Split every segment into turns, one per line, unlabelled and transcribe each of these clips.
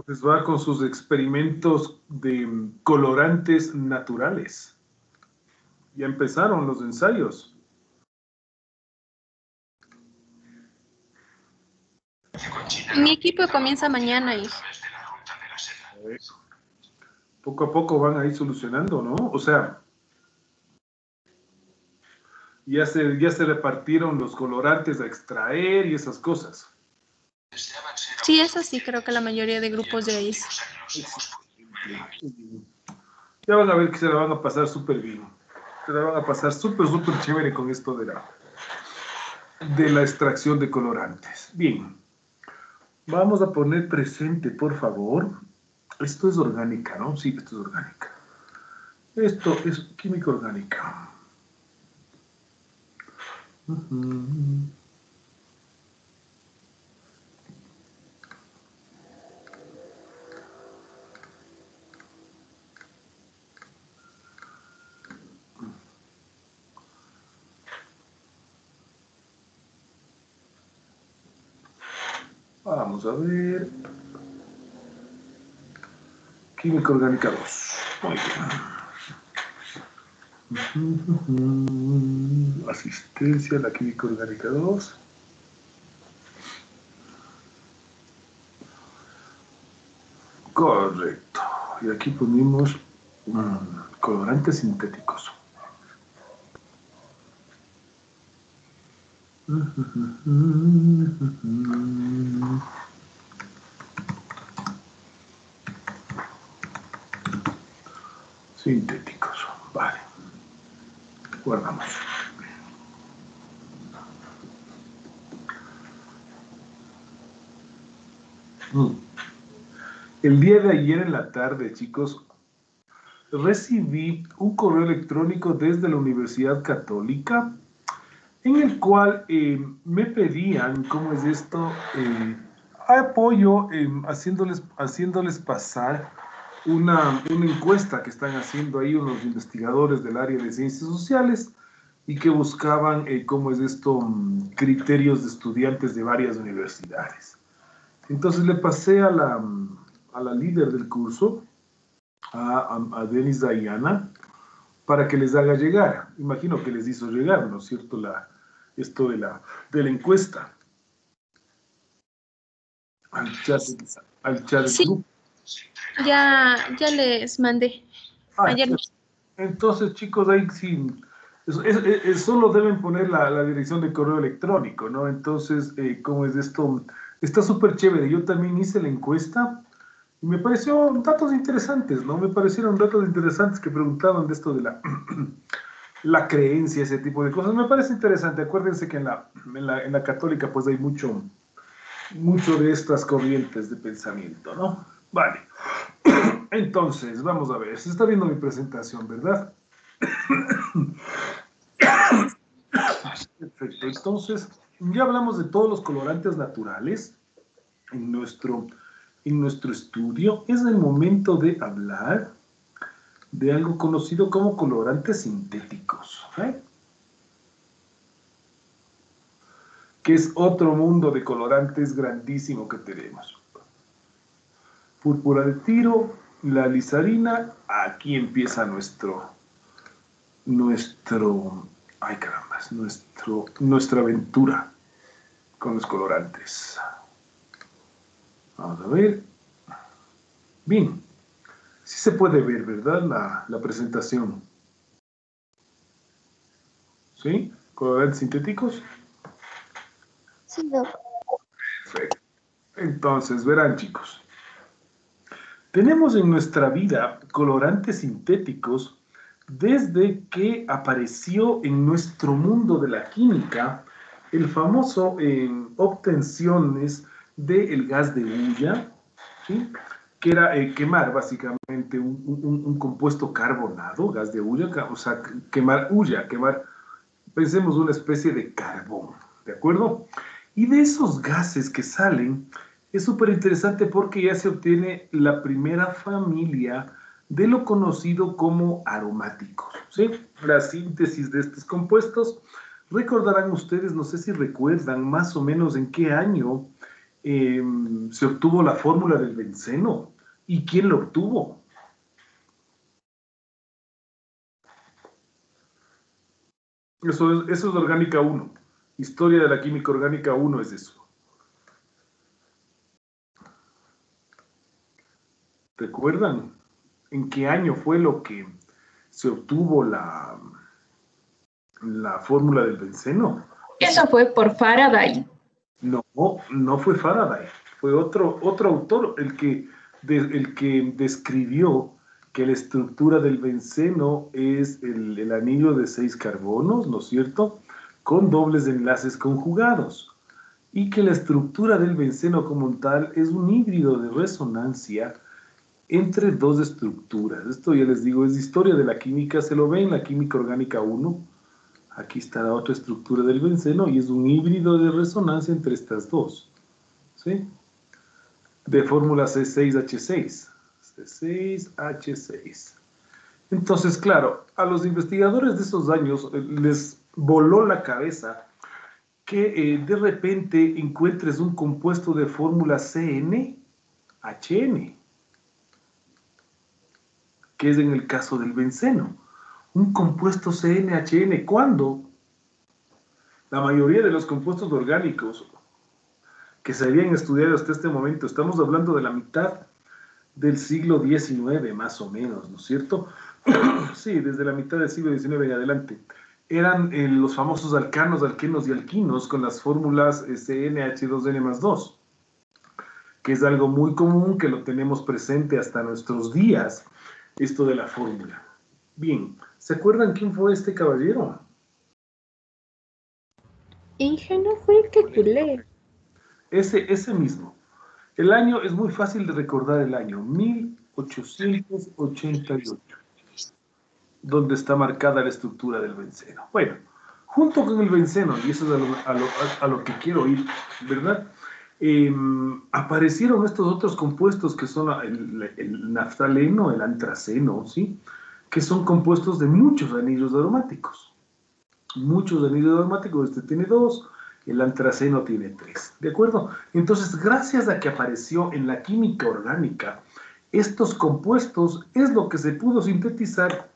Pues va con sus experimentos de colorantes naturales. Ya empezaron los ensayos.
Mi equipo comienza mañana, hijo.
Poco a poco van a ir solucionando, ¿no? O sea, ya se repartieron los colorantes a extraer y esas cosas.
Sí, eso sí, creo que la mayoría de grupos ya hizo.
Ya van a ver que se la van a pasar súper bien. Se la van a pasar súper chévere con esto de la extracción de colorantes. Bien. Vamos a poner presente, por favor. Esto es orgánica, ¿no? Sí, esto es orgánica. Esto es química orgánica. Vamos a ver. Química orgánica 2. Muy bien. Asistencia a la química orgánica 2. Correcto. Y aquí ponemos colorantes sintéticos. Sintéticos. Vale. Guardamos. El día de ayer en la tarde, chicos, recibí un correo electrónico desde la Universidad Católica en el cual me pedían, ¿cómo es esto? Apoyo haciéndoles pasar una encuesta que están haciendo ahí unos investigadores del área de ciencias sociales y que buscaban, ¿cómo es esto? Criterios de estudiantes de varias universidades. Entonces le pasé a la líder del curso, a Denis Dayana, para que les haga llegar. Imagino que les hizo llegar, ¿no es cierto? Esto de la encuesta. Al chat del
Sí,
grupo.
ya les mandé. Ayer.
Entonces, chicos, ahí sí, solo deben poner la dirección de correo electrónico, ¿no? Entonces, ¿cómo es esto? Está súper chévere. Yo también hice la encuesta y me pareció datos interesantes, ¿no? Me parecieron datos interesantes que preguntaban de esto de la creencia, ese tipo de cosas. Me parece interesante. Acuérdense que en la católica pues hay mucho de estas corrientes de pensamiento, ¿no? Vale. Entonces, vamos a ver. Se está viendo mi presentación, ¿verdad? Perfecto. Entonces, ya hablamos de todos los colorantes naturales en nuestro estudio. Es el momento de hablar de algo conocido como colorantes sintéticos, ¿eh? Que es otro mundo de colorantes grandísimo que tenemos. Púrpura de tiro, la lisarina, aquí empieza ay carambas, nuestra aventura con los colorantes. Vamos a ver. Bien, sí se puede ver, ¿verdad? La presentación. ¿Sí? Colorantes sintéticos.
Sí, no.
Perfecto. Entonces, verán, chicos. Tenemos en nuestra vida colorantes sintéticos desde que apareció en nuestro mundo de la química el famoso obtenciones del gas de hulla, ¿sí? Que era quemar básicamente un compuesto carbonado, gas de hulla, o sea, quemar hulla, pensemos una especie de carbón, ¿de acuerdo? Y de esos gases que salen, es súper interesante porque ya se obtiene la primera familia de lo conocido como aromáticos, ¿sí? La síntesis de estos compuestos. Recordarán ustedes, no sé si recuerdan más o menos en qué año se obtuvo la fórmula del benceno. ¿Y quién lo obtuvo? Eso es orgánica 1. Historia de la química orgánica 1 es eso. ¿Recuerdan en qué año fue lo que se obtuvo la fórmula del benceno?
Eso fue por Faraday.
No, no fue Faraday. Fue otro autor el que describió que la estructura del benceno es el anillo de 6 carbonos, ¿no es cierto?, con dobles enlaces conjugados. Y que la estructura del benceno como tal es un híbrido de resonancia entre dos estructuras. Esto ya les digo, es historia de la química, se lo ve en la química orgánica 1. Aquí está la otra estructura del benceno y es un híbrido de resonancia entre estas dos. ¿Sí? De fórmula C6H6. C6H6. Entonces, claro, a los investigadores de esos años les voló la cabeza que de repente encuentres un compuesto de fórmula CnHn, que es en el caso del benceno. Un compuesto CnHn, ¿cuándo? La mayoría de los compuestos orgánicos que se habían estudiado hasta este momento, estamos hablando de la mitad del siglo XIX, más o menos, ¿no es cierto? Sí, desde la mitad del siglo XIX en adelante. Eran los famosos alcanos, alquenos y alquinos con las fórmulas CnH2n más 2, que es algo muy común, que lo tenemos presente hasta nuestros días, esto de la fórmula. Bien, ¿se acuerdan quién fue este caballero?
Inge no fue el que culé.
Ese mismo. El año es muy fácil de recordar, el año 1888, donde está marcada la estructura del benceno. Bueno, junto con el benceno, y eso es a lo que quiero ir, ¿verdad? Aparecieron estos otros compuestos que son el naftaleno, el antraceno, ¿sí? Que son compuestos de muchos anillos aromáticos. Muchos anillos aromáticos, este tiene 2, el antraceno tiene 3, ¿de acuerdo? Entonces, gracias a que apareció en la química orgánica, estos compuestos es lo que se pudo sintetizar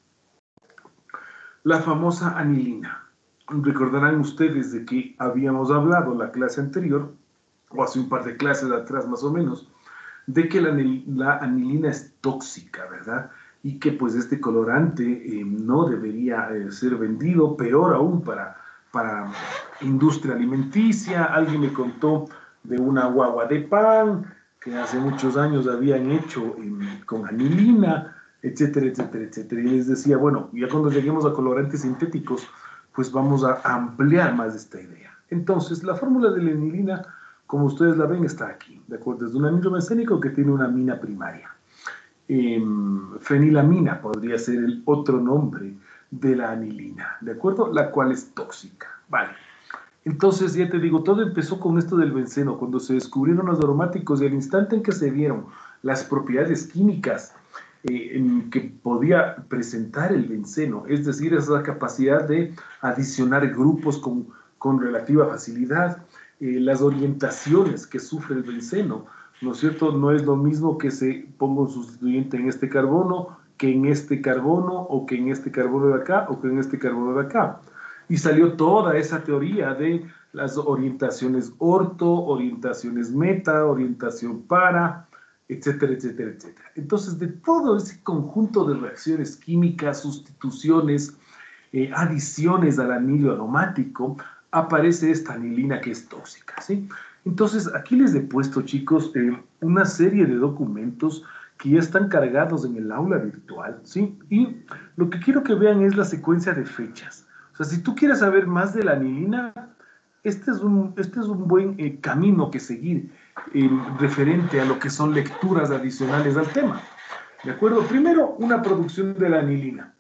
la famosa anilina. Recordarán ustedes de que habíamos hablado la clase anterior, o hace un par de clases atrás más o menos, de que la anilina es tóxica, ¿verdad? Y que pues este colorante no debería ser vendido, peor aún para industria alimenticia. Alguien me contó de una guagua de pan que hace muchos años habían hecho con anilina, etcétera, etcétera, etcétera. Y les decía, bueno, ya cuando lleguemos a colorantes sintéticos, pues vamos a ampliar más esta idea. Entonces, la fórmula de la anilina, como ustedes la ven, está aquí, ¿de acuerdo? Es un anillo bencénico que tiene una amina primaria. Fenilamina podría ser el otro nombre de la anilina, ¿de acuerdo? La cual es tóxica, ¿vale? Entonces, ya te digo, todo empezó con esto del benceno, cuando se descubrieron los aromáticos y al instante en que se vieron las propiedades químicas que podía presentar el benceno, es decir, esa capacidad de adicionar grupos con relativa facilidad, las orientaciones que sufre el benceno, ¿no es cierto? No es lo mismo que se ponga un sustituyente en este carbono, que en este carbono, o que en este carbono de acá, o que en este carbono de acá. Y salió toda esa teoría de las orientaciones orto, orientaciones meta, orientación para, etcétera, etcétera, etcétera. Entonces, de todo ese conjunto de reacciones químicas, sustituciones, adiciones al anillo aromático, aparece esta anilina que es tóxica, ¿sí? Entonces, aquí les he puesto, chicos, una serie de documentos que ya están cargados en el aula virtual, ¿sí? Y lo que quiero que vean es la secuencia de fechas. O sea, si tú quieres saber más de la anilina, este es un buen camino que seguir referente a lo que son lecturas adicionales al tema. ¿De acuerdo? Primero, una producción de la anilina.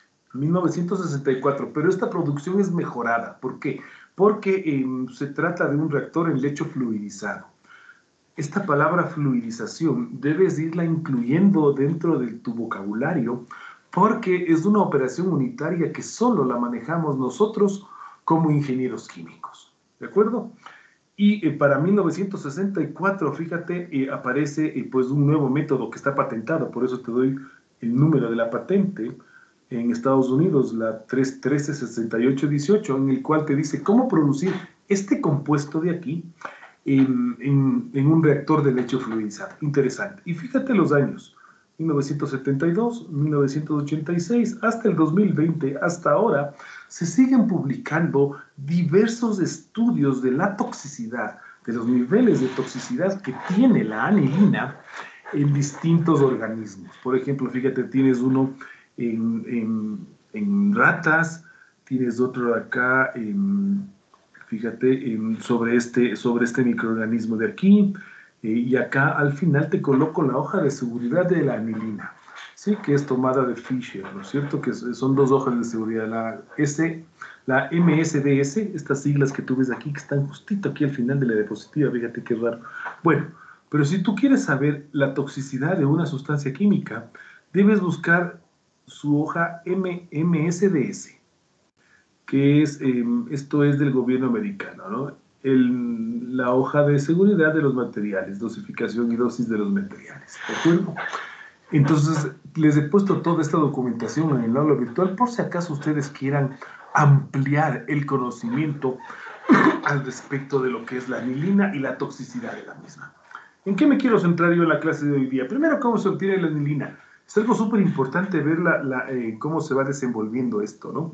1964, pero esta producción es mejorada. ¿Por qué? Porque se trata de un reactor en lecho fluidizado. Esta palabra fluidización debes irla incluyendo dentro de tu vocabulario porque es una operación unitaria que solo la manejamos nosotros como ingenieros químicos. ¿De acuerdo? Y para 1964, fíjate, aparece pues un nuevo método que está patentado, por eso te doy el número de la patente en Estados Unidos, la 313-6818, en el cual te dice cómo producir este compuesto de aquí en un reactor de leche fluidizado. Interesante. Y fíjate los años, 1972, 1986, hasta el 2020, hasta ahora, se siguen publicando diversos estudios de la toxicidad, de los niveles de toxicidad que tiene la anilina en distintos organismos. Por ejemplo, fíjate, tienes uno en ratas, tienes otro acá fíjate, sobre este microorganismo de aquí, y acá al final te coloco la hoja de seguridad de la anilina, ¿sí? Que es tomada de Fisher, ¿no es cierto? Que son dos hojas de seguridad, la MSDS, estas siglas que tú ves aquí, que están justito aquí al final de la diapositiva, fíjate qué raro. Bueno, pero si tú quieres saber la toxicidad de una sustancia química, debes buscar su hoja MSDS, que es, esto es del gobierno americano, ¿no? La hoja de seguridad de los materiales, dosificación y dosis de los materiales, ¿de acuerdo? Entonces, les he puesto toda esta documentación en el aula virtual por si acaso ustedes quieran ampliar el conocimiento al respecto de lo que es la anilina y la toxicidad de la misma. ¿En qué me quiero centrar yo en la clase de hoy día? Primero, ¿cómo se obtiene la anilina? Es algo súper importante ver cómo se va desenvolviendo esto, ¿no?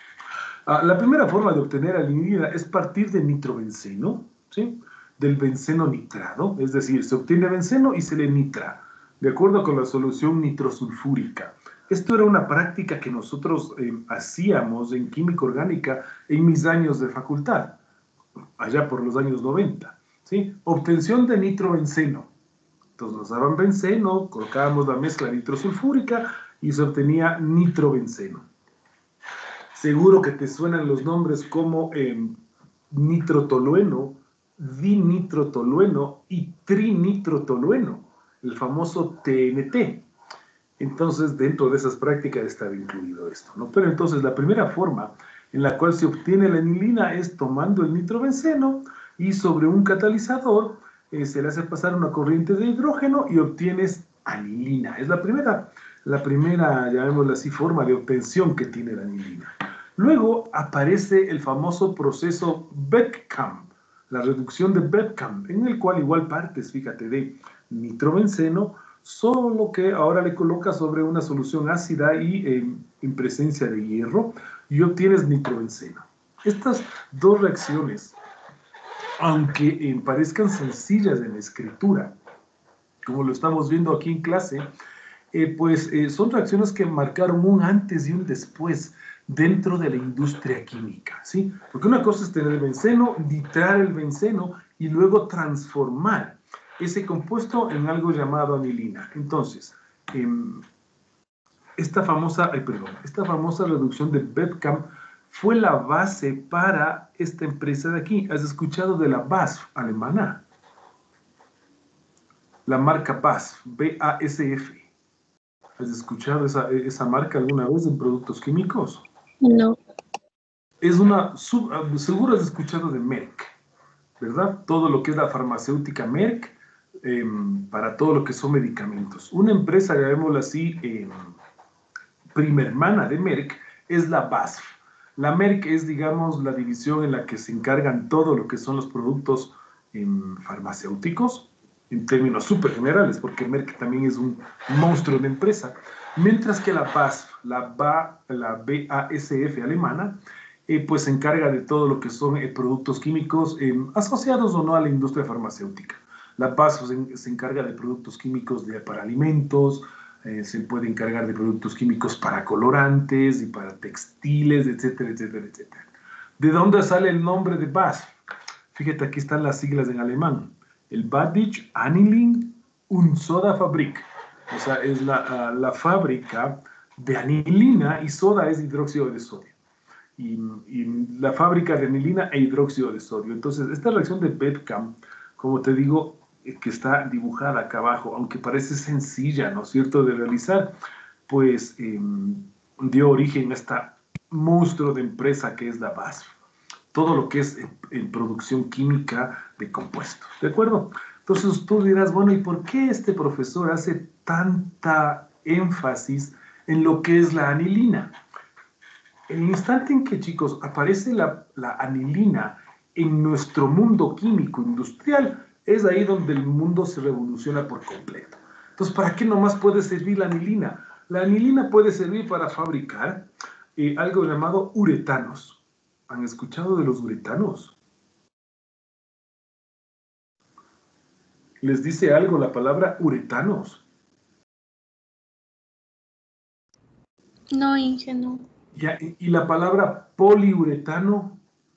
La primera forma de obtener anilina es partir de nitrobenceno, ¿sí? Del benceno nitrado, es decir, se obtiene benceno y se le nitra, de acuerdo con la solución nitrosulfúrica. Esto era una práctica que nosotros hacíamos en química orgánica en mis años de facultad, allá por los años 90, ¿sí? Obtención de nitrobenceno. Entonces nos daban benceno, colocábamos la mezcla nitrosulfúrica y se obtenía nitrobenceno. Seguro que te suenan los nombres como nitrotolueno, dinitrotolueno y trinitrotolueno, el famoso TNT. Entonces, dentro de esas prácticas estaba incluido esto, ¿no? Pero entonces, la primera forma en la cual se obtiene la anilina es tomando el nitrobenceno y sobre un catalizador se le hace pasar una corriente de hidrógeno y obtienes anilina. Es la primera, llamémosla así, forma de obtención que tiene la anilina. Luego aparece el famoso proceso Beckkamp, la reducción de Beckkamp, en el cual igual partes, fíjate, de nitrobenceno, solo que ahora le colocas sobre una solución ácida y en presencia de hierro y obtienes nitrobenceno. Estas dos reacciones, aunque parezcan sencillas en la escritura, como lo estamos viendo aquí en clase, son reacciones que marcaron un antes y un después dentro de la industria química, ¿sí? Porque una cosa es tener el benceno, nitrar el benceno y luego transformar ese compuesto en algo llamado anilina. Entonces, esta famosa reducción de Beckkamp fue la base para esta empresa de aquí. ¿Has escuchado de la BASF alemana? La marca BASF, B-A-S-F. ¿Has escuchado esa marca alguna vez en productos químicos?
No.
Es seguro has escuchado de Merck, ¿verdad? Todo lo que es la farmacéutica Merck, para todo lo que son medicamentos. Una empresa, llamémosla así, prima hermana de Merck, es la BASF. La Merck es, digamos, la división en la que se encargan todo lo que son los productos farmacéuticos, en términos súper generales, porque Merck también es un monstruo de empresa, mientras que la BASF, la BASF alemana, pues se encarga de todo lo que son productos químicos asociados o no a la industria farmacéutica. La BASF se encarga de productos químicos para alimentos, se puede encargar de productos químicos para colorantes y para textiles, etcétera, etcétera, etcétera. ¿De dónde sale el nombre de BASF? Fíjate, aquí están las siglas en alemán. El Badische Anilin- und Soda-Fabrik. O sea, es la fábrica de anilina y soda es hidróxido de sodio. Y la fábrica de anilina e hidróxido de sodio. Entonces, esta reacción de Beckkamp, como te digo, que está dibujada acá abajo, aunque parece sencilla, ¿no es cierto?, de realizar, pues dio origen a esta monstruo de empresa que es la BASF. todo lo que es en producción química de compuestos, ¿de acuerdo? Entonces tú dirás, bueno, ¿y por qué este profesor hace tanta énfasis en lo que es la anilina? El instante en que, chicos, aparece la anilina en nuestro mundo químico industrial, es ahí donde el mundo se revoluciona por completo. Entonces, ¿para qué nomás puede servir la anilina? La anilina puede servir para fabricar algo llamado uretanos. ¿Han escuchado de los uretanos? ¿Les dice algo la palabra uretanos?
No, Inge, no.
Ya, y la palabra poliuretano,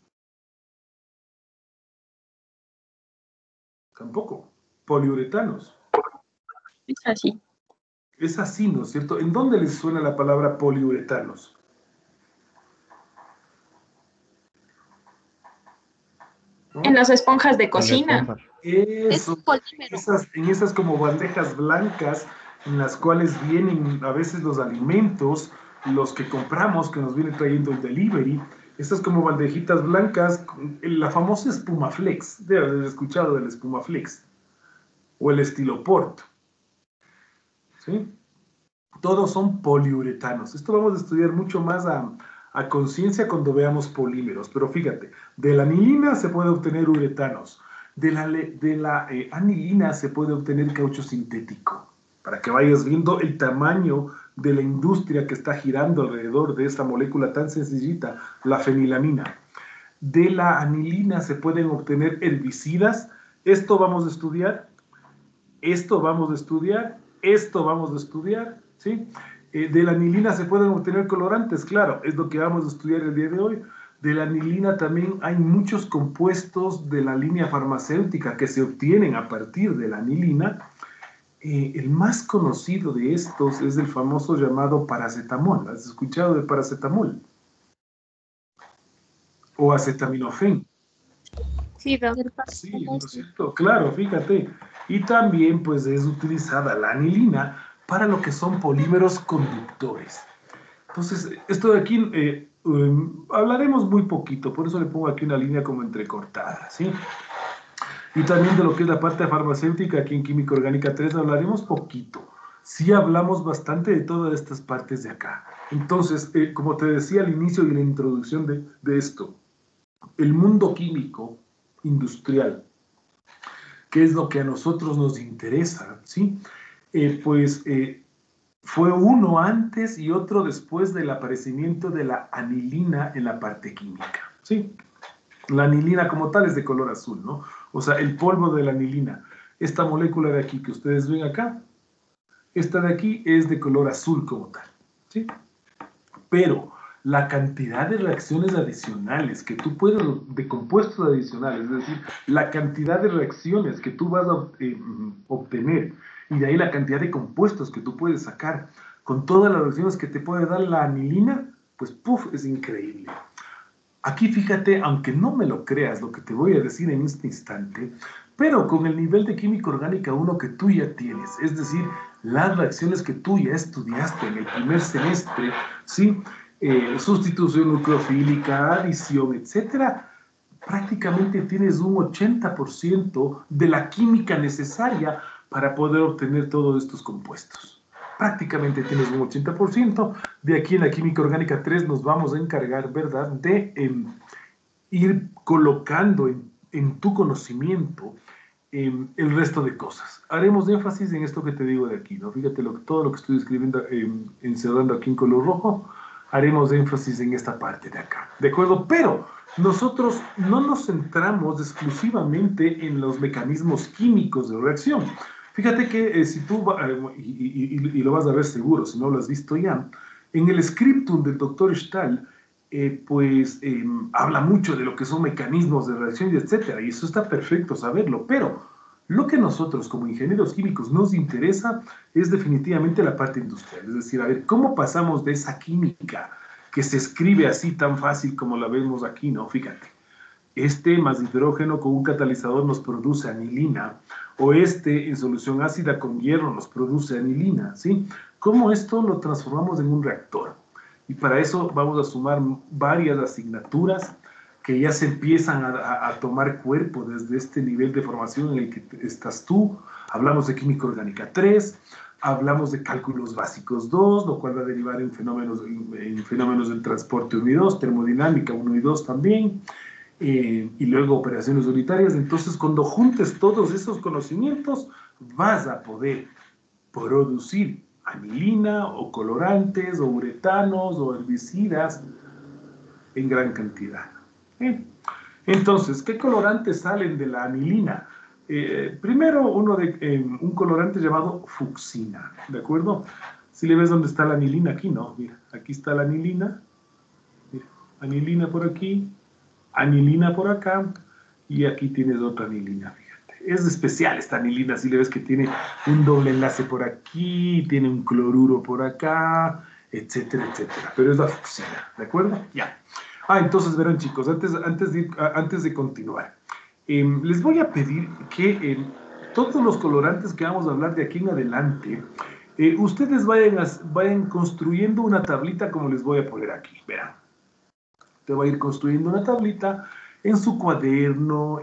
tampoco. Poliuretanos.
Es así.
Es así, ¿no es cierto? ¿En dónde les suena la palabra poliuretanos? ¿No?
En las esponjas de cocina.
Eso,
Es polímero.
en esas como bandejas blancas en las cuales vienen a veces los alimentos, los que compramos, que nos viene trayendo el delivery, estas como bandejitas blancas, la famosa espuma flex, debe haber escuchado del espuma flex, o el estilo port, ¿sí? Todos son poliuretanos. Esto vamos a estudiar mucho más a conciencia cuando veamos polímeros. Pero fíjate, de la anilina se puede obtener uretanos. De la anilina se puede obtener caucho sintético. Para que vayas viendo el tamaño de la industria que está girando alrededor de esta molécula tan sencillita, la fenilamina. De la anilina se pueden obtener herbicidas. Esto vamos a estudiar. Esto vamos a estudiar. Esto vamos a estudiar. ¿Sí? De la anilina se pueden obtener colorantes, claro, es lo que vamos a estudiar el día de hoy. De la anilina también hay muchos compuestos de la línea farmacéutica que se obtienen a partir de la anilina. El más conocido de estos es el famoso llamado paracetamol. ¿Has escuchado de paracetamol? O acetaminofén.
Sí,
Sí, ¿no es cierto? Claro, fíjate. Y también pues es utilizada la anilina para lo que son polímeros conductores. Entonces, esto de aquí hablaremos muy poquito, por eso le pongo aquí una línea como entrecortada, ¿sí? Y también de lo que es la parte farmacéutica, aquí en Química Orgánica 3 hablaremos poquito. Sí hablamos bastante de todas estas partes de acá. Entonces, como te decía al inicio y en la introducción de esto, el mundo químico industrial, que es lo que a nosotros nos interesa, ¿sí? Fue uno antes y otro después del aparecimiento de la anilina en la parte química, ¿sí? La anilina como tal es de color azul, ¿no? O sea, el polvo de la anilina. Esta molécula de aquí que ustedes ven acá, esta de aquí es de color azul como tal, ¿sí? Pero la cantidad de reacciones adicionales que tú puedes, de compuestos adicionales, es decir, la cantidad de reacciones que tú vas a obtener y de ahí la cantidad de compuestos que tú puedes sacar con todas las reacciones que te puede dar la anilina, pues ¡puf! Es increíble. Aquí fíjate, aunque no me lo creas lo que te voy a decir en este instante, pero con el nivel de química orgánica 1 que tú ya tienes, es decir, las reacciones que tú ya estudiaste en el primer semestre, ¿sí? Sustitución nucleofílica, adición, etcétera, prácticamente tienes un 80% de la química necesaria para poder obtener todos estos compuestos. Prácticamente tienes un 80%. De aquí en la química orgánica 3 nos vamos a encargar, ¿verdad?, de ir colocando en tu conocimiento el resto de cosas. Haremos énfasis en esto que te digo de aquí, ¿no? Fíjate todo lo que estoy escribiendo, encerrando aquí en color rojo, haremos énfasis en esta parte de acá, ¿de acuerdo? Pero nosotros no nos centramos exclusivamente en los mecanismos químicos de reacción. Fíjate que si tú, y lo vas a ver seguro, si no lo has visto ya, en el scriptum del doctor Stahl, habla mucho de lo que son mecanismos de reacción y etcétera, y eso está perfecto saberlo, pero lo que nosotros como ingenieros químicos nos interesa es definitivamente la parte industrial, es decir, a ver, ¿cómo pasamos de esa química que se escribe así tan fácil como la vemos aquí, ¿no? Fíjate, este más hidrógeno con un catalizador nos produce anilina, o este en solución ácida con hierro nos produce anilina, ¿sí? ¿Cómo esto lo transformamos en un reactor? Y para eso vamos a sumar varias asignaturas que ya se empiezan a tomar cuerpo desde este nivel de formación en el que estás tú. Hablamos de química orgánica 3, hablamos de cálculos básicos 2, lo cual va a derivar en fenómenos del transporte 1 y 2, termodinámica 1 y 2 también, y luego operaciones unitarias. Entonces, cuando juntes todos esos conocimientos, vas a poder producir anilina o colorantes o uretanos o herbicidas en gran cantidad. Entonces, ¿qué colorantes salen de la anilina? Primero, un colorante llamado fucsina, ¿de acuerdo? Si le ves dónde está la anilina, aquí no, mira, aquí está la anilina, mira, anilina por aquí, anilina por acá, y aquí tienes otra anilina, fíjate. Es especial esta anilina, si le ves que tiene un doble enlace por aquí, tiene un cloruro por acá, etcétera, etcétera. Pero es la fucsina, ¿de acuerdo? Ya. Entonces verán, chicos, antes de continuar, les voy a pedir que todos los colorantes que vamos a hablar de aquí en adelante, ustedes vayan construyendo una tablita como les voy a poner aquí, verán. Te va a ir construyendo una tablita en su cuaderno,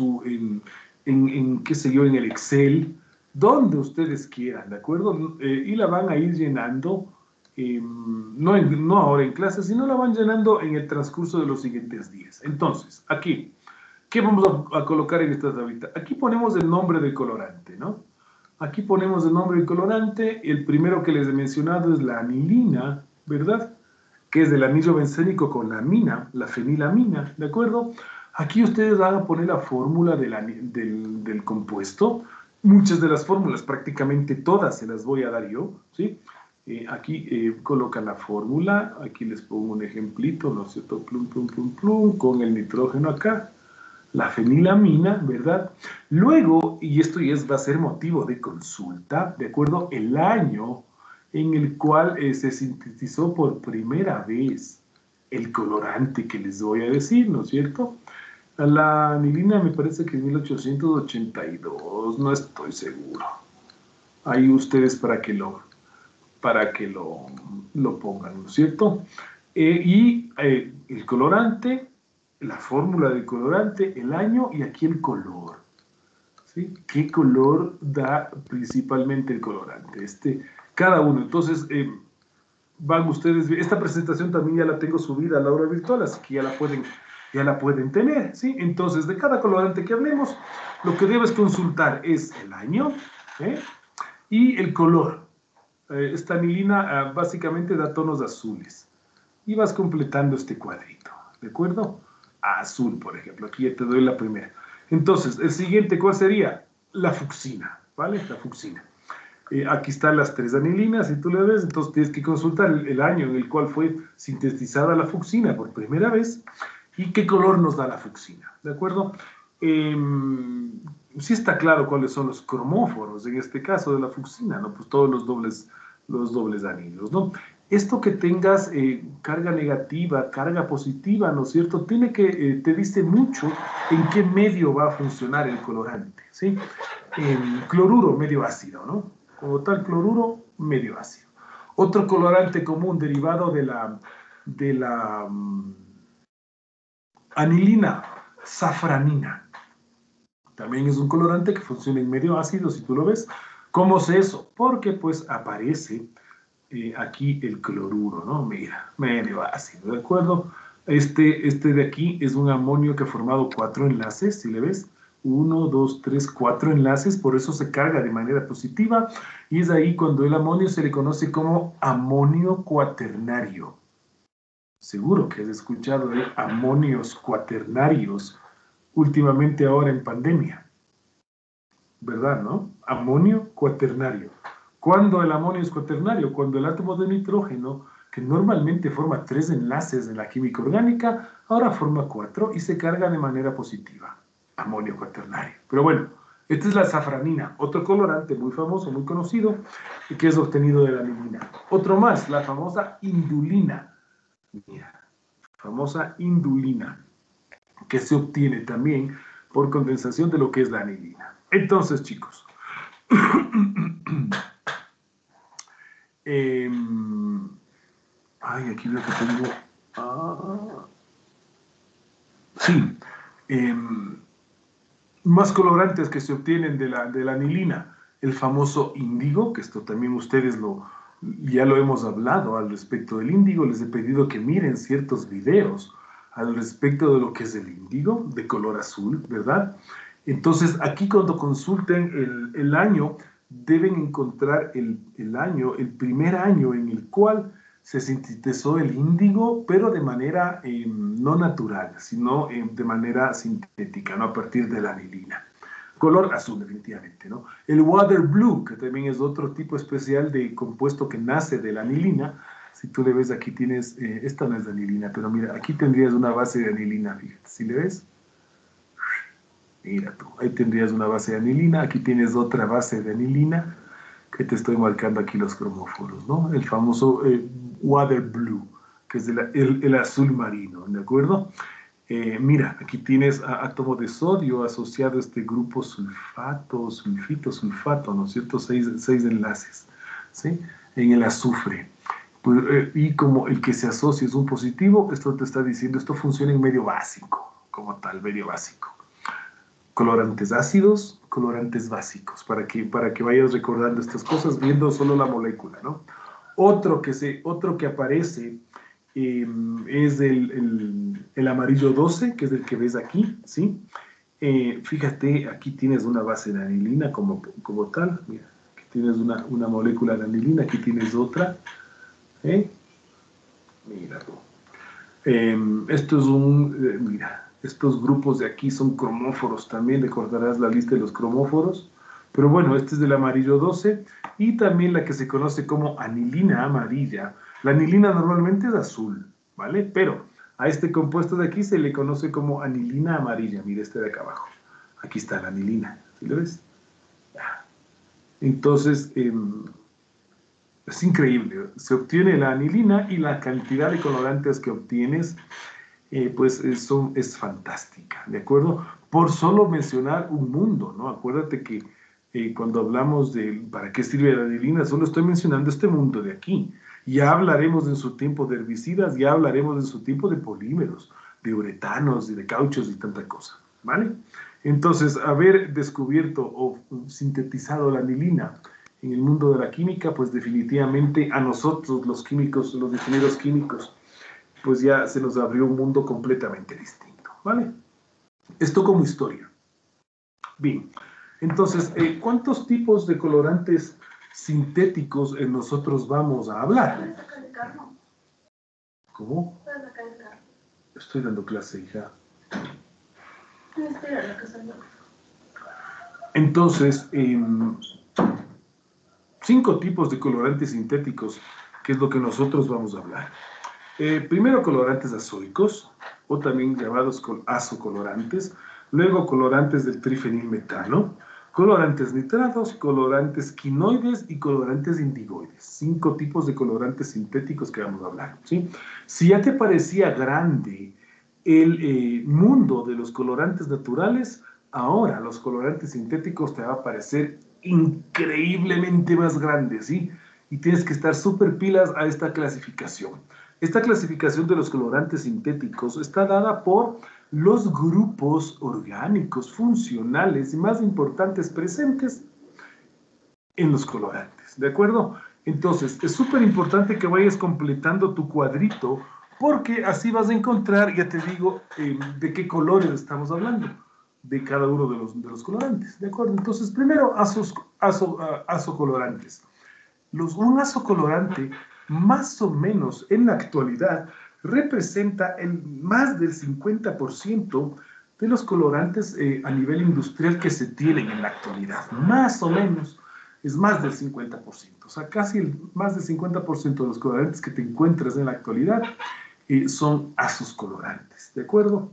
qué sé yo, en el Excel, donde ustedes quieran, ¿de acuerdo? Y la van a ir llenando, no ahora en clase, sino la van llenando en el transcurso de los siguientes días. Entonces, aquí, ¿qué vamos a colocar en esta tablita? Aquí ponemos el nombre del colorante, ¿no? Aquí ponemos el nombre del colorante. El primero que les he mencionado es la anilina, ¿verdad? Que es del anillo bencénico con la amina, la fenilamina, ¿de acuerdo? Aquí ustedes van a poner la fórmula del compuesto. Muchas de las fórmulas, prácticamente todas, se las voy a dar yo, ¿sí? Aquí colocan la fórmula, aquí les pongo un ejemplito, ¿no es cierto? Plum, plum, plum, plum, con el nitrógeno acá, la fenilamina, ¿verdad? Luego, y esto va a ser motivo de consulta, ¿de acuerdo? El año en el cual se sintetizó por primera vez el colorante que les voy a decir, ¿no es cierto? La anilina me parece que es 1882, no estoy seguro. Ahí ustedes para que lo pongan, ¿no es cierto? El colorante, la fórmula del colorante, el año y aquí el color. ¿Sí? ¿Qué color da principalmente el colorante? Cada uno. Entonces, van ustedes, esta presentación también ya la tengo subida a la aula virtual, así que ya la pueden tener, ¿sí? Entonces, de cada colorante que hablemos, lo que debes consultar es el año, y el color. Esta anilina básicamente da tonos azules. Y vas completando este cuadrito, ¿de acuerdo? Azul, por ejemplo. Aquí ya te doy la primera. Entonces, el siguiente, ¿cuál sería? La fucsina, ¿vale? La fucsina. Aquí están las 3 anilinas, si tú le ves, entonces tienes que consultar el año en el cual fue sintetizada la fucsina por primera vez y qué color nos da la fucsina, ¿de acuerdo? Sí está claro cuáles son los cromóforos, en este caso de la fucsina, ¿no? Pues todos los dobles anillos, ¿no? Esto que tengas carga negativa, carga positiva, ¿no es cierto? Te dice mucho en qué medio va a funcionar el colorante, ¿sí? Cloruro medio ácido, ¿no? Como tal, cloruro medio ácido. Otro colorante común derivado de la anilina, safranina. También es un colorante que funciona en medio ácido, si tú lo ves. ¿Cómo es eso? Porque pues aparece aquí el cloruro, ¿no? Mira, medio ácido, ¿de acuerdo? Este de aquí es un amonio que ha formado 4 enlaces, si le ves. 1, 2, 3, 4 enlaces, por eso se carga de manera positiva, y es ahí cuando el amonio se le conoce como amonio cuaternario. Seguro que has escuchado de amonios cuaternarios últimamente ahora en pandemia, ¿verdad, no? Amonio cuaternario. ¿Cuándo el amonio es cuaternario? Cuando el átomo de nitrógeno, que normalmente forma 3 enlaces en la química orgánica, ahora forma 4 y se carga de manera positiva. Amonio cuaternario. Pero bueno, esta es la safranina, otro colorante muy famoso, muy conocido, que es obtenido de la anilina. Otro más, la famosa indulina. Mira, famosa indulina, que se obtiene también por condensación de lo que es la anilina. Entonces, chicos, aquí veo que tengo... Más colorantes que se obtienen de la anilina, el famoso índigo, que esto también ustedes ya lo hemos hablado al respecto del índigo. Les he pedido que miren ciertos videos al respecto de lo que es el índigo, de color azul, ¿verdad? Entonces, aquí cuando consulten el año, deben encontrar el primer año en el cual se sintetizó el índigo, pero de manera no natural, sino de manera sintética, ¿no? A partir de la anilina. Color azul, definitivamente, ¿no? El water blue, que también es otro tipo especial de compuesto que nace de la anilina. Si tú le ves, aquí tienes, esta no es de anilina, pero mira, aquí tendrías una base de anilina, fíjate, ¿sí le ves? Mira tú, ahí tendrías una base de anilina, aquí tienes otra base de anilina, que te estoy marcando aquí los cromóforos, ¿no? El famoso water blue, que es el azul marino, ¿de acuerdo? Mira, aquí tienes átomo de sodio asociado a este grupo sulfato, sulfito, sulfato, ¿no es cierto? Seis enlaces, ¿sí? En el azufre. Y como el que se asocia es un positivo, esto te está diciendo, esto funciona en medio básico, como tal, medio básico. Colorantes ácidos, colorantes básicos, para que vayas recordando estas cosas viendo solo la molécula, ¿no? Otro que aparece es el amarillo 12, que es el que ves aquí, ¿sí? Fíjate, aquí tienes una base de anilina como tal, mira, aquí tienes una molécula de anilina, aquí tienes otra, mira tú. Esto es mira, estos grupos de aquí son cromóforos también, recordarás la lista de los cromóforos, pero bueno, este es del amarillo 12 y también la que se conoce como anilina amarilla. La anilina normalmente es azul, ¿vale? Pero a este compuesto de aquí se le conoce como anilina amarilla. Mira este de acá abajo. Aquí está la anilina, ¿sí lo ves? Entonces, es increíble. Se obtiene la anilina y la cantidad de colorantes que obtienes pues es fantástica, ¿de acuerdo? Por solo mencionar un mundo, ¿no? Acuérdate que cuando hablamos de para qué sirve la anilina, solo estoy mencionando este mundo de aquí. Ya hablaremos en su tiempo de herbicidas, ya hablaremos en su tiempo de polímeros, de uretanos y de cauchos y tanta cosa, ¿vale? Entonces, haber descubierto o sintetizado la anilina en el mundo de la química, pues definitivamente a nosotros, los químicos, los ingenieros químicos, pues ya se nos abrió un mundo completamente distinto, ¿vale? Esto como historia. Bien, entonces, ¿cuántos tipos de colorantes sintéticos nosotros vamos a hablar? ¿Cómo? Estoy dando clase, hija. Entonces, 5 tipos de colorantes sintéticos, que es lo que nosotros vamos a hablar. Primero colorantes azoicos, o también llamados azocolorantes, luego colorantes del trifenilmetano, colorantes nitratos, colorantes quinoides y colorantes indigoides. 5 tipos de colorantes sintéticos que vamos a hablar, ¿sí? Si ya te parecía grande el mundo de los colorantes naturales, ahora los colorantes sintéticos te va a parecer increíblemente más grande, ¿sí? Y tienes que estar súper pilas a esta clasificación. Esta clasificación de los colorantes sintéticos está dada por los grupos orgánicos, funcionales y más importantes presentes en los colorantes, ¿de acuerdo? Entonces, es súper importante que vayas completando tu cuadrito porque así vas a encontrar, ya te digo, de qué colores estamos hablando, de cada uno de los colorantes, ¿de acuerdo? Entonces, primero, azocolorantes. Un azocolorante, más o menos en la actualidad, representa más del 50% de los colorantes a nivel industrial que se tienen en la actualidad. Más o menos es más del 50%. O sea, casi más del 50% de los colorantes que te encuentras en la actualidad son azocolorantes, ¿de acuerdo?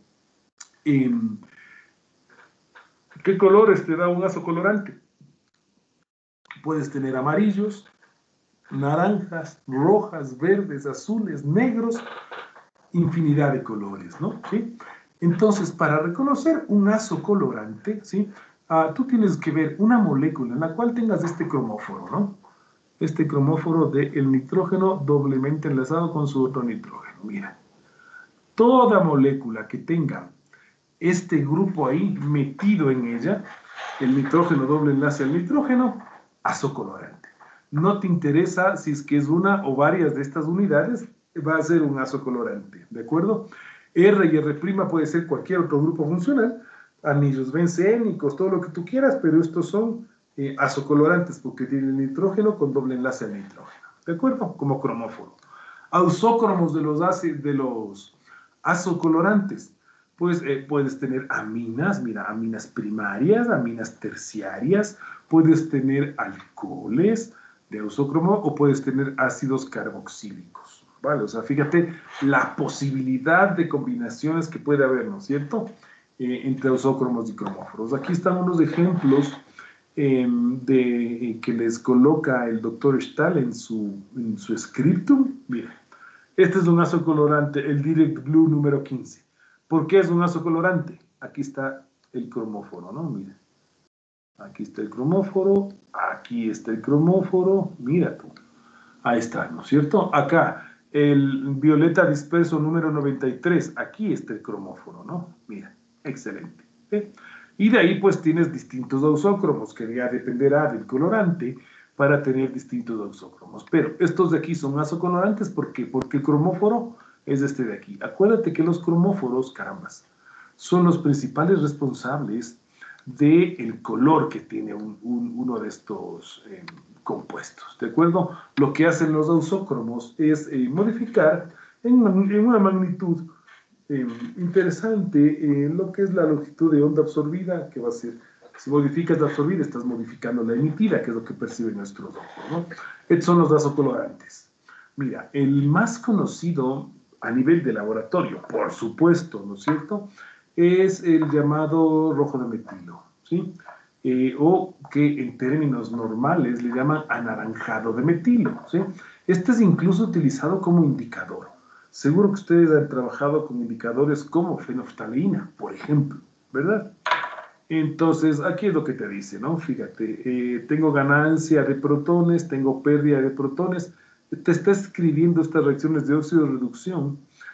¿Qué colores te da un azocolorante? Puedes tener amarillos, naranjas, rojas, verdes, azules, negros, infinidad de colores, ¿no? ¿Sí? Entonces, para reconocer un azocolorante, ¿sí? Tú tienes que ver una molécula en la cual tengas este cromóforo, ¿no? Este cromóforo del nitrógeno doblemente enlazado con su otro nitrógeno. Mira, toda molécula que tenga este grupo ahí metido en ella, el nitrógeno doble enlace al nitrógeno, azocolorante. No te interesa si es que es una o varias de estas unidades, va a ser un azocolorante, ¿de acuerdo? R y R' puede ser cualquier otro grupo funcional, anillos bencénicos, todo lo que tú quieras, pero estos son azocolorantes porque tienen nitrógeno con doble enlace al nitrógeno, ¿de acuerdo? Como cromóforo. Ausócromos de los azocolorantes, pues puedes tener aminas, mira, aminas primarias, aminas terciarias, puedes tener alcoholes de ausócromo o puedes tener ácidos carboxílicos, ¿vale? O sea, fíjate la posibilidad de combinaciones que puede haber, ¿no es cierto?, entre ausócromos y cromóforos. Aquí están unos ejemplos que les coloca el doctor Stahl en su scriptum. Mira, este es un azocolorante, el Direct Blue número 15. ¿Por qué es un azocolorante? Aquí está el cromóforo, ¿no? Mira. Aquí está el cromóforo, aquí está el cromóforo, mira tú. Ahí está, ¿no es cierto? Acá, el violeta disperso número 93, aquí está el cromóforo, ¿no? Mira, excelente. ¿Sí? Y de ahí pues tienes distintos ausócromos, que ya dependerá del colorante para tener distintos ausócromos. Pero estos de aquí son azocolorantes, ¿por qué? Porque el cromóforo es este de aquí. Acuérdate que los cromóforos, carambas, son los principales responsables del color que tiene uno de estos compuestos, ¿de acuerdo? Lo que hacen los ausócromos es modificar en una magnitud interesante lo que es la longitud de onda absorbida, que va a ser, si modificas la absorbida, estás modificando la emitida, que es lo que perciben nuestros ojos, ¿no? Estos son los azocolorantes. Mira, el más conocido a nivel de laboratorio, por supuesto, ¿no es cierto?, es el llamado rojo de metilo, ¿sí? O que en términos normales le llaman anaranjado de metilo, ¿sí? Este es incluso utilizado como indicador. Seguro que ustedes han trabajado con indicadores como fenoftalina, por ejemplo, ¿verdad? Entonces, aquí es lo que te dice, ¿no? Fíjate, tengo ganancia de protones, tengo pérdida de protones. Te está escribiendo estas reacciones de óxido de reducción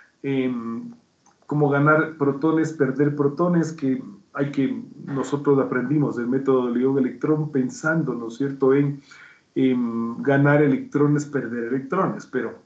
como ganar protones, perder protones, que nosotros aprendimos del método de Liouville-Electrón pensando, ¿no es cierto?, en ganar electrones, perder electrones, pero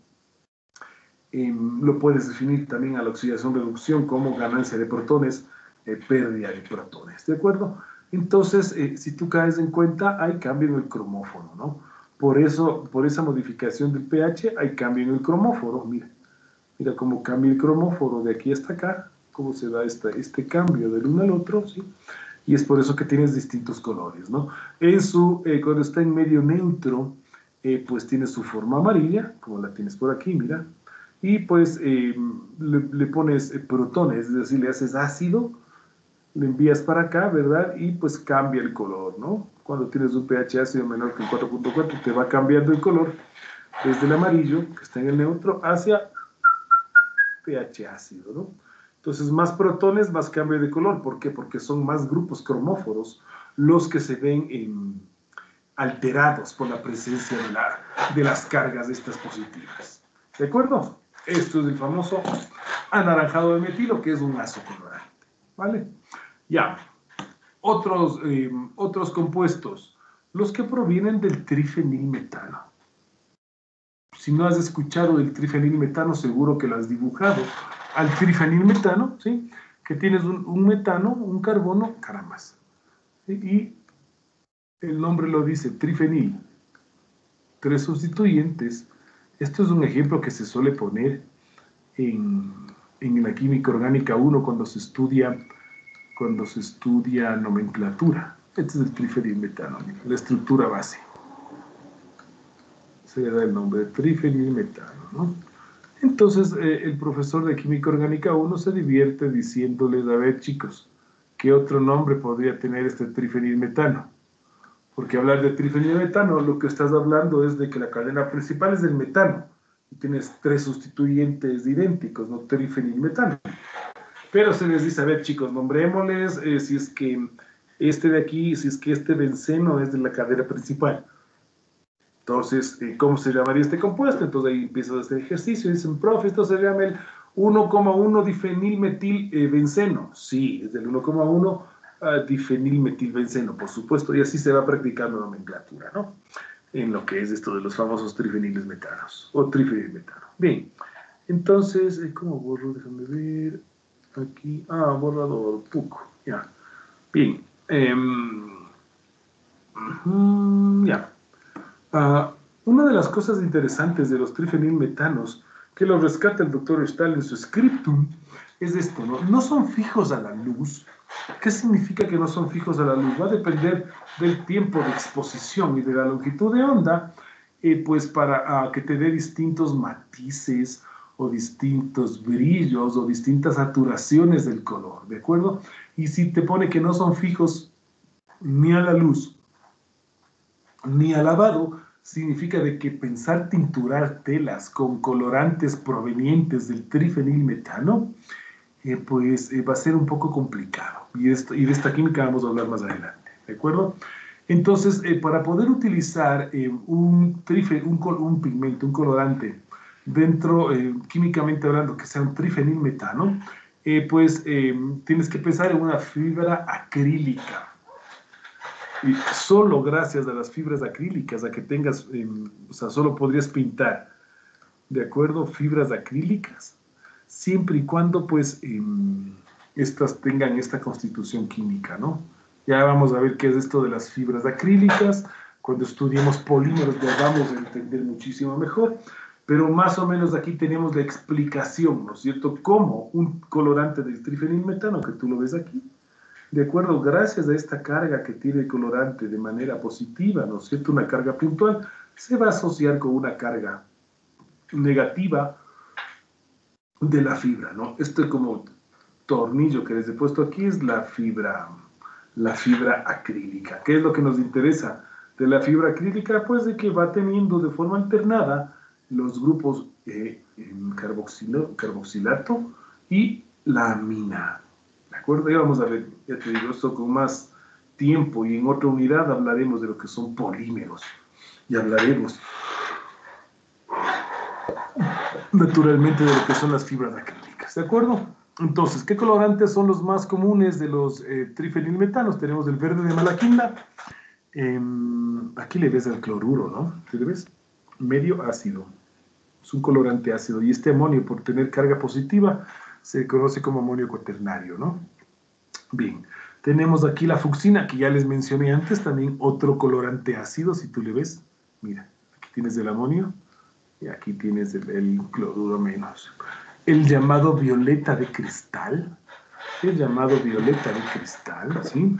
lo puedes definir también a la oxidación-reducción como ganancia de protones, pérdida de protones, ¿de acuerdo? Entonces, si tú caes en cuenta, hay cambio en el cromóforo, ¿no? Por eso, por esa modificación del pH, hay cambio en el cromóforo, mira. Mira cómo cambia el cromóforo de aquí hasta acá, cómo se da este cambio del uno al otro, ¿sí? Y es por eso que tienes distintos colores, ¿no? Cuando está en medio neutro, pues tiene su forma amarilla, como la tienes por aquí, mira. Y pues le pones protones, es decir, le haces ácido, le envías para acá, ¿verdad? Y pues cambia el color, ¿no? Cuando tienes un pH ácido menor que el 4.4, te va cambiando el color desde el amarillo, que está en el neutro, hacia pH ácido, ¿no? Entonces, más protones, más cambio de color. ¿Por qué? Porque son más grupos cromóforos los que se ven alterados por la presencia de las cargas de estas positivas. ¿De acuerdo? Esto es el famoso anaranjado de metilo, que es un azocolorante. ¿Vale? Ya. Otros compuestos. Los que provienen del trifenilmetano. Si no has escuchado del trifenilmetano, seguro que lo has dibujado. Al trifenilmetano, ¿sí? Que tienes un metano, un carbono, carambas. ¿Sí? Y el nombre lo dice, trifenil. 3 sustituyentes. Esto es un ejemplo que se suele poner en la química orgánica 1 cuando se estudia nomenclatura. Este es el trifenilmetano, la estructura base. Se le da el nombre de trifenilmetano, ¿no? Entonces, el profesor de Química Orgánica 1 se divierte diciéndoles, a ver, chicos, ¿qué otro nombre podría tener este trifenilmetano? Porque hablar de trifenilmetano, lo que estás hablando es de que la cadena principal es del metano, y tienes 3 sustituyentes idénticos, no trifenilmetano. Pero se les dice, a ver, chicos, nombrémosles si es que este de aquí, si es que este benceno es de la cadena principal. Entonces, ¿cómo se llamaría este compuesto? Entonces ahí empiezas a hacer ejercicio y dicen, profe, esto se llama el 1,1 difenilmetilbenceno. Sí, es del 1,1 difenilmetilbenceno, por supuesto, y así se va practicando nomenclatura, ¿no? En lo que es esto de los famosos trifeniles metanos, o trifenilmetano. Bien, entonces, ¿cómo borro? Déjame ver. Aquí, borrador, poco, ya. Bien, ya. Una de las cosas interesantes de los trifenilmetanos que lo rescata el doctor Stahl en su scriptum es esto, ¿no? No son fijos a la luz. ¿Qué significa que no son fijos a la luz? Va a depender del tiempo de exposición y de la longitud de onda, pues para que te dé distintos matices o distintos brillos o distintas saturaciones del color, ¿de acuerdo? Y si te pone que no son fijos ni a la luz ni al lavado, significa de que pensar tinturar telas con colorantes provenientes del trifenilmetano, pues va a ser un poco complicado. Y de esta química vamos a hablar más adelante, ¿de acuerdo? Entonces, para poder utilizar un pigmento, un colorante, dentro, químicamente hablando, que sea un trifenilmetano, pues tienes que pensar en una fibra acrílica. Y solo gracias a las fibras acrílicas, a que tengas, o sea, solo podrías pintar, ¿de acuerdo? Fibras acrílicas, siempre y cuando, pues, estas tengan esta constitución química, ¿no? Ya vamos a ver qué es esto de las fibras acrílicas. Cuando estudiemos polímeros ya vamos a entender muchísimo mejor, pero más o menos aquí tenemos la explicación, ¿no es cierto? Cómo un colorante del trifenilmetano, que tú lo ves aquí, de acuerdo, gracias a esta carga que tiene el colorante de manera positiva, ¿no es cierto? Una carga puntual, se va a asociar con una carga negativa de la fibra, ¿no? Este como tornillo que les he puesto aquí es la fibra acrílica. ¿Qué es lo que nos interesa de la fibra acrílica? Pues de que va teniendo de forma alternada los grupos carboxilato y la amina. ¿De acuerdo? Ya vamos a ver, ya te digo, esto con más tiempo y en otra unidad hablaremos de lo que son polímeros y hablaremos naturalmente de lo que son las fibras acrílicas, ¿de acuerdo? Entonces, ¿qué colorantes son los más comunes de los trifenilmetanos? Tenemos el verde de malaquina, aquí le ves el cloruro, ¿no? ¿Sí le ves? Medio ácido, es un colorante ácido, y este amonio, por tener carga positiva, se conoce como amonio cuaternario, ¿no? Bien, tenemos aquí la fucsina, que ya les mencioné antes, también otro colorante ácido, si tú le ves, mira, aquí tienes el amonio, y aquí tienes el cloruro menos. El llamado violeta de cristal, ¿sí?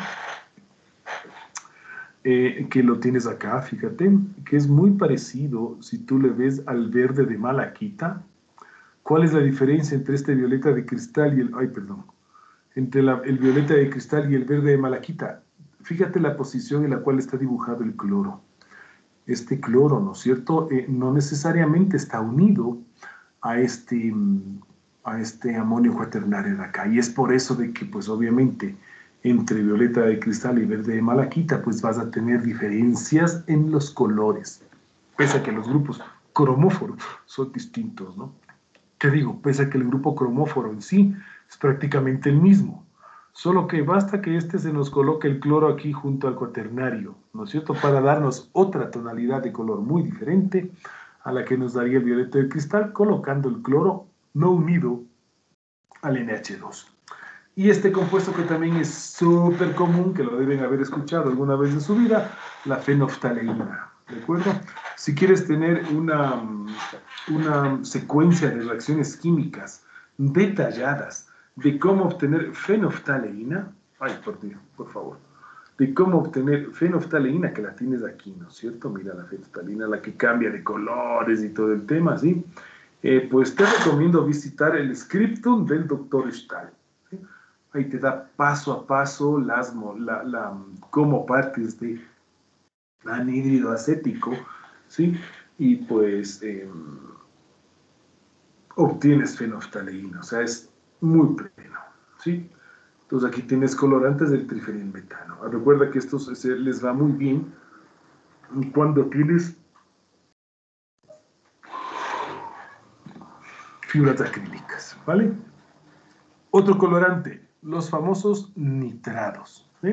Que lo tienes acá, fíjate, que es muy parecido, si tú le ves al verde de malaquita. ¿Cuál es la diferencia entre este violeta de cristal y entre el violeta de cristal y el verde de malaquita? Fíjate la posición en la cual está dibujado el cloro. Este cloro, ¿no es cierto?, no necesariamente está unido a este amonio cuaternario de acá. Y es por eso de que, pues obviamente, entre violeta de cristal y verde de malaquita, pues vas a tener diferencias en los colores. Pese a que los grupos cromóforos son distintos, ¿no? Te digo, pese a que el grupo cromóforo en sí es prácticamente el mismo. Solo que basta que se nos coloque el cloro aquí junto al cuaternario, ¿no es cierto?, para darnos otra tonalidad de color muy diferente a la que nos daría el violeta del cristal, colocando el cloro no unido al NH2. Y este compuesto que también es súper común, que lo deben haber escuchado alguna vez en su vida, la fenoftaleína, ¿de acuerdo? Si quieres tener una secuencia de reacciones químicas detalladas de cómo obtener fenoftaleína, por favor, de cómo obtener fenoftaleína, que la tienes aquí, ¿no es cierto? Mira la fenoftaleína, la que cambia de colores y todo el tema, ¿sí? Pues te recomiendo visitar el scriptum del Dr. Stahl. ¿Sí? Ahí te da paso a paso cómo partes de anhídrido acético, ¿sí? Y pues obtienes fenoftaleína, o sea, es muy pleno, ¿sí? Entonces aquí tienes colorantes del trifenilmetano. Recuerda que esto les va muy bien cuando tienes fibras acrílicas, ¿vale? Otro colorante, los famosos nitrados, ¿sí?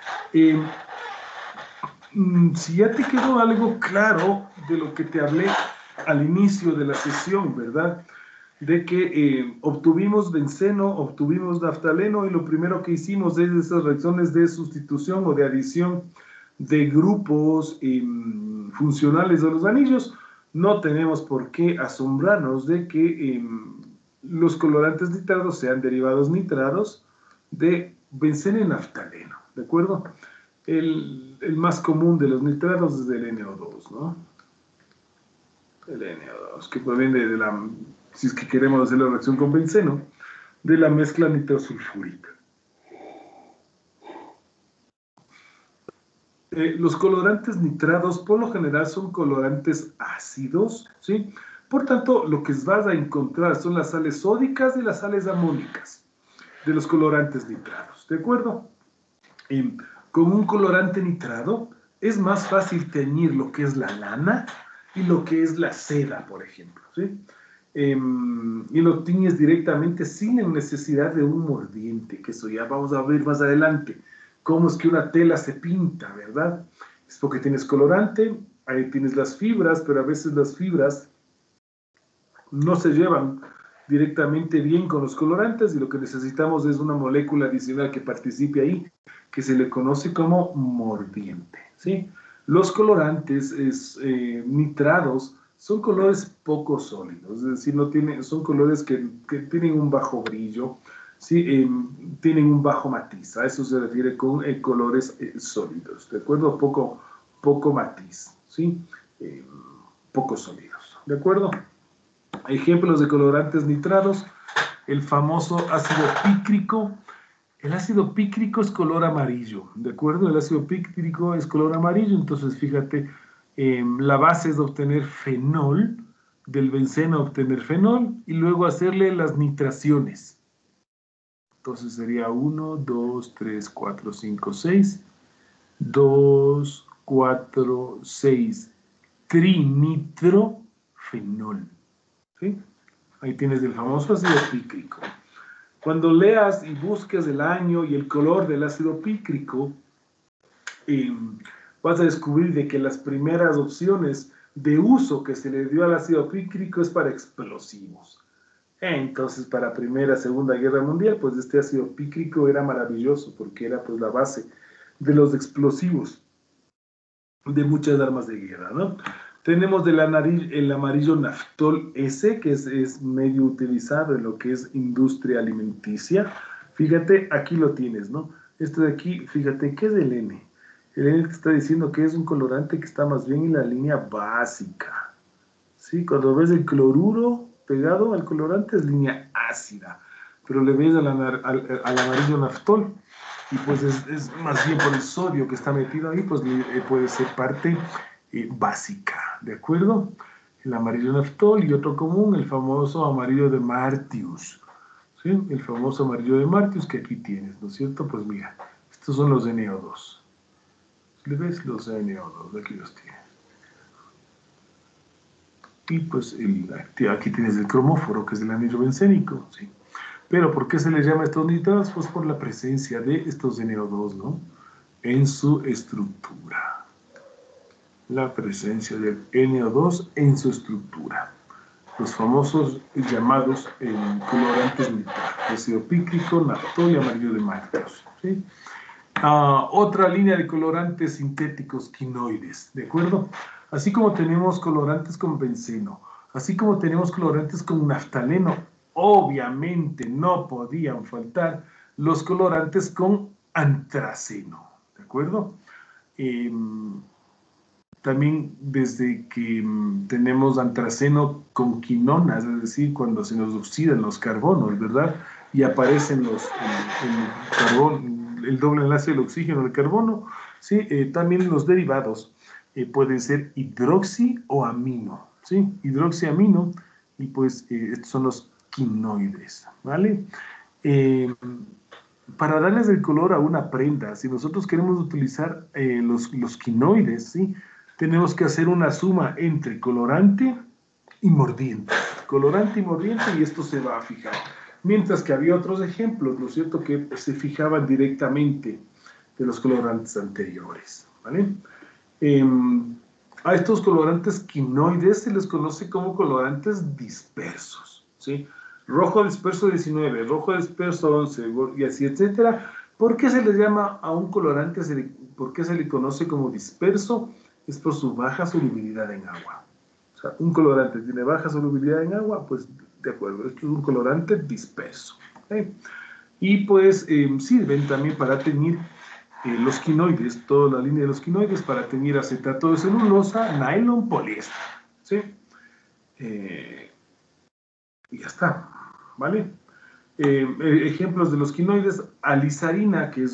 Si ya te quedó algo claro de lo que te hablé al inicio de la sesión, ¿verdad? De que obtuvimos benceno, obtuvimos naftaleno y lo primero que hicimos es esas reacciones de sustitución o de adición de grupos funcionales de los anillos. No tenemos por qué asombrarnos de que los colorantes nitrados sean derivados nitrados de benceno y naftaleno, ¿de acuerdo? El más común de los nitrados es el NO2, ¿no? El NO2, que proviene de la, si es que queremos hacer la reacción con benceno, de la mezcla nitrosulfúrica. Los colorantes nitrados por lo general son colorantes ácidos, ¿sí? Por tanto, lo que vas a encontrar son las sales sódicas y las sales amónicas de los colorantes nitrados, ¿de acuerdo? Con un colorante nitrado es más fácil teñir lo que es la lana y lo que es la seda, por ejemplo, ¿sí? Y lo tiñes directamente sin necesidad de un mordiente, que eso ya vamos a ver más adelante, cómo es que una tela se pinta, ¿verdad? Es porque tienes colorante, ahí tienes las fibras, pero a veces las fibras no se llevan directamente bien con los colorantes y lo que necesitamos es una molécula adicional que participe ahí, que se le conoce como mordiente, ¿sí? Los colorantes nitrados son colores poco sólidos, es decir, son colores que tienen un bajo brillo, ¿sí? Tienen un bajo matiz, a eso se refiere con colores sólidos, ¿de acuerdo? Poco matiz, ¿sí? Poco sólidos, ¿de acuerdo? Ejemplos de colorantes nitrados, el famoso ácido pícrico. El ácido pícrico es color amarillo, ¿de acuerdo? El ácido pícrico es color amarillo, entonces fíjate, la base es obtener fenol, del benceno obtener fenol, y luego hacerle las nitraciones. Entonces sería 1, 2, 3, 4, 5, 6, 2, 4, 6, trinitrofenol, ¿sí? Ahí tienes el famoso ácido pícrico. Cuando leas y busques el año y el color del ácido pícrico, vas a descubrir de que las primeras opciones de uso que se le dio al ácido pícrico es para explosivos. Entonces, para Primera, Segunda Guerra Mundial, pues este ácido pícrico era maravilloso porque era pues la base de los explosivos de muchas armas de guerra, ¿no? Tenemos el amarillo naftol S, que es medio utilizado en lo que es industria alimenticia. Fíjate, aquí lo tienes, ¿no? Este de aquí, fíjate, ¿qué es el N? El N te está diciendo que es un colorante que está más bien en la línea básica, ¿sí? Cuando ves el cloruro pegado al colorante es línea ácida, pero le ves al amarillo naftol y pues es más bien por el sodio que está metido ahí, pues puede ser parte básica, ¿de acuerdo? El amarillo naftol y otro común, el famoso amarillo de Martius, ¿sí? El famoso amarillo de Martius que aquí tienes, ¿no es cierto? Pues mira, estos son los NO2. ¿Le ves? Los NO2, aquí los tienes. Y pues aquí tienes el cromóforo, que es el anillo bencénico, ¿sí? Pero ¿por qué se les llama estos nitrados? Pues por la presencia de estos NO2, ¿no? En su estructura. La presencia del NO2 en su estructura. Los famosos llamados colorantes nitrados. Ácido pícrico, naftol y amarillo de Martius, ¿sí? Otra línea de colorantes sintéticos quinoides, ¿de acuerdo? Así como tenemos colorantes con benceno, así como tenemos colorantes con naftaleno, obviamente no podían faltar los colorantes con antraceno, ¿de acuerdo? También desde que tenemos antraceno con quinonas, es decir, cuando se nos oxidan los carbonos, ¿verdad? Y aparecen el doble enlace del oxígeno al carbono, ¿sí? También los derivados pueden ser hidroxi o amino, ¿sí? Hidroxiamino, y pues estos son los quinoides, ¿vale? Para darles el color a una prenda, si nosotros queremos utilizar los quinoides, ¿sí? Tenemos que hacer una suma entre colorante y mordiente. colorante y mordiente, y esto se va a fijar. Mientras que había otros ejemplos, ¿no es cierto?, que se fijaban directamente de los colorantes anteriores, ¿vale? A estos colorantes quinoides se les conoce como colorantes dispersos, ¿sí? Rojo disperso 19, rojo disperso 11, y así, etcétera. ¿Por qué se les llama a un colorante, por qué se le conoce como disperso? Es por su baja solubilidad en agua. O sea, un colorante tiene baja solubilidad en agua, pues de acuerdo, esto es un colorante disperso, ¿okay? Y pues sirven también para teñir los quinoides, toda la línea de los quinoides, para teñir acetato de celulosa, nylon, poliéster, ¿sí? Y ya está, ¿vale? Ejemplos de los quinoides: alizarina, que es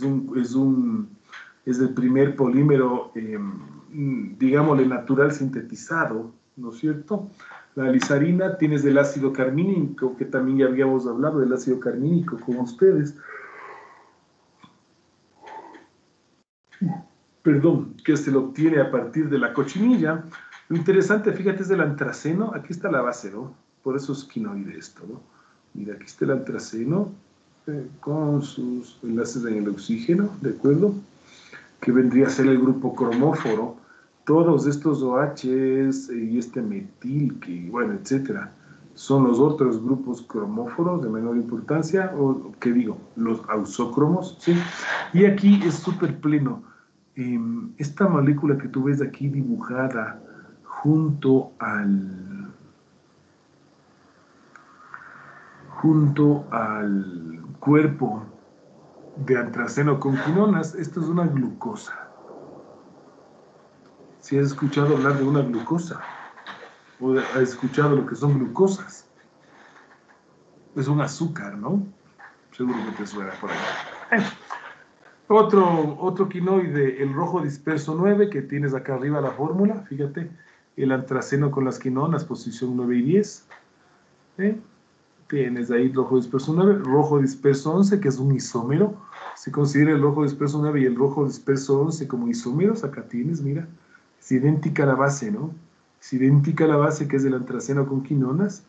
el primer polímero, digámosle, natural sintetizado, ¿no es cierto? La alizarina, tienes del ácido carmínico, que también ya habíamos hablado del ácido carmínico con ustedes. Perdón, que se lo obtiene a partir de la cochinilla. Lo interesante, fíjate, es del antraceno. Aquí está la base, ¿no? Por eso es quinoide esto, ¿no? Mira, aquí está el antraceno con sus enlaces en el oxígeno, ¿de acuerdo? Que vendría a ser el grupo cromóforo. Todos estos OHs y este metil, que, bueno, etcétera, son los otros grupos cromóforos de menor importancia, o, ¿qué digo? Los ausócromos, ¿sí? Y aquí es súper pleno. Esta molécula que tú ves aquí dibujada junto al cuerpo de antraceno con quinonas, esto es una glucosa. Si has escuchado hablar de una glucosa, o has escuchado lo que son glucosas, es un azúcar, ¿no? Seguro que te suena por ahí. Otro quinoide, el rojo disperso 9, que tienes acá arriba la fórmula, fíjate, el antraceno con las quinonas, posición 9 y 10. Tienes ahí rojo disperso 9, rojo disperso 11, que es un isómero. Se considera el rojo disperso 9 y el rojo disperso 11 como isómeros. Acá tienes, mira, es idéntica la base, ¿no? Es idéntica la base, que es el antraceno con quinonas.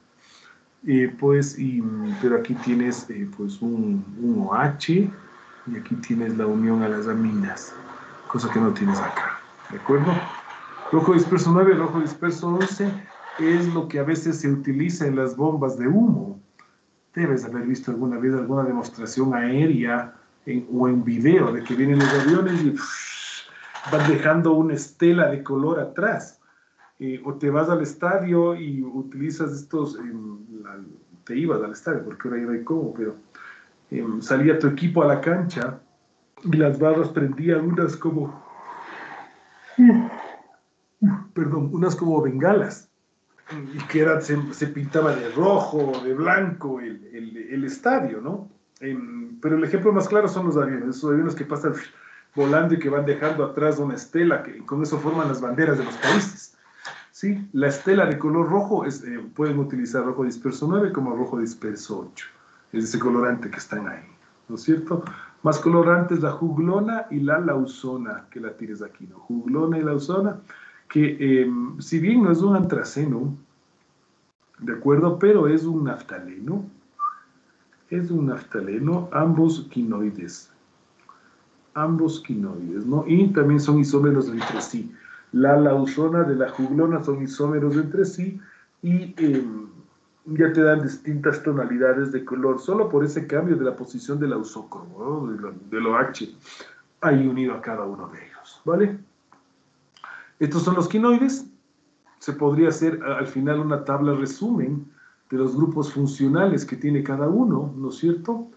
Pero aquí tienes pues un OH, y aquí tienes la unión a las aminas, cosa que no tienes acá, ¿de acuerdo? Rojo disperso 9, rojo disperso 11 es lo que a veces se utiliza en las bombas de humo. Debes haber visto alguna vez alguna demostración aérea o en video de que vienen los aviones y van dejando una estela de color atrás. O te vas al estadio y utilizas estos, te ibas al estadio, porque ahora ya no hay cómo, pero salía tu equipo a la cancha y las barras prendían unas como, unas como bengalas, y que se pintaba de rojo o de blanco el estadio, ¿no? Pero el ejemplo más claro son los aviones, esos aviones que pasan volando y que van dejando atrás una estela, que con eso forman las banderas de los países. ¿Sí? La estela de color rojo, pueden utilizar rojo disperso 9 como rojo disperso 8. Es ese colorante que están ahí, ¿no es cierto? Más colorantes, la juglona y la lausona, que la tienes aquí, ¿no? Juglona y lausona, que si bien no es un antraceno, ¿de acuerdo? Pero es un naftaleno. Es un naftaleno, ambos quinoides, ¿no? Y también son isómeros entre sí. La lausona de la juglona son isómeros entre sí, y ya te dan distintas tonalidades de color, solo por ese cambio de la posición del ausócromo, ¿no? Del OH, ahí unido a cada uno de ellos, ¿vale? Estos son los quinoides. Se podría hacer al final una tabla resumen de los grupos funcionales que tiene cada uno, ¿no es cierto?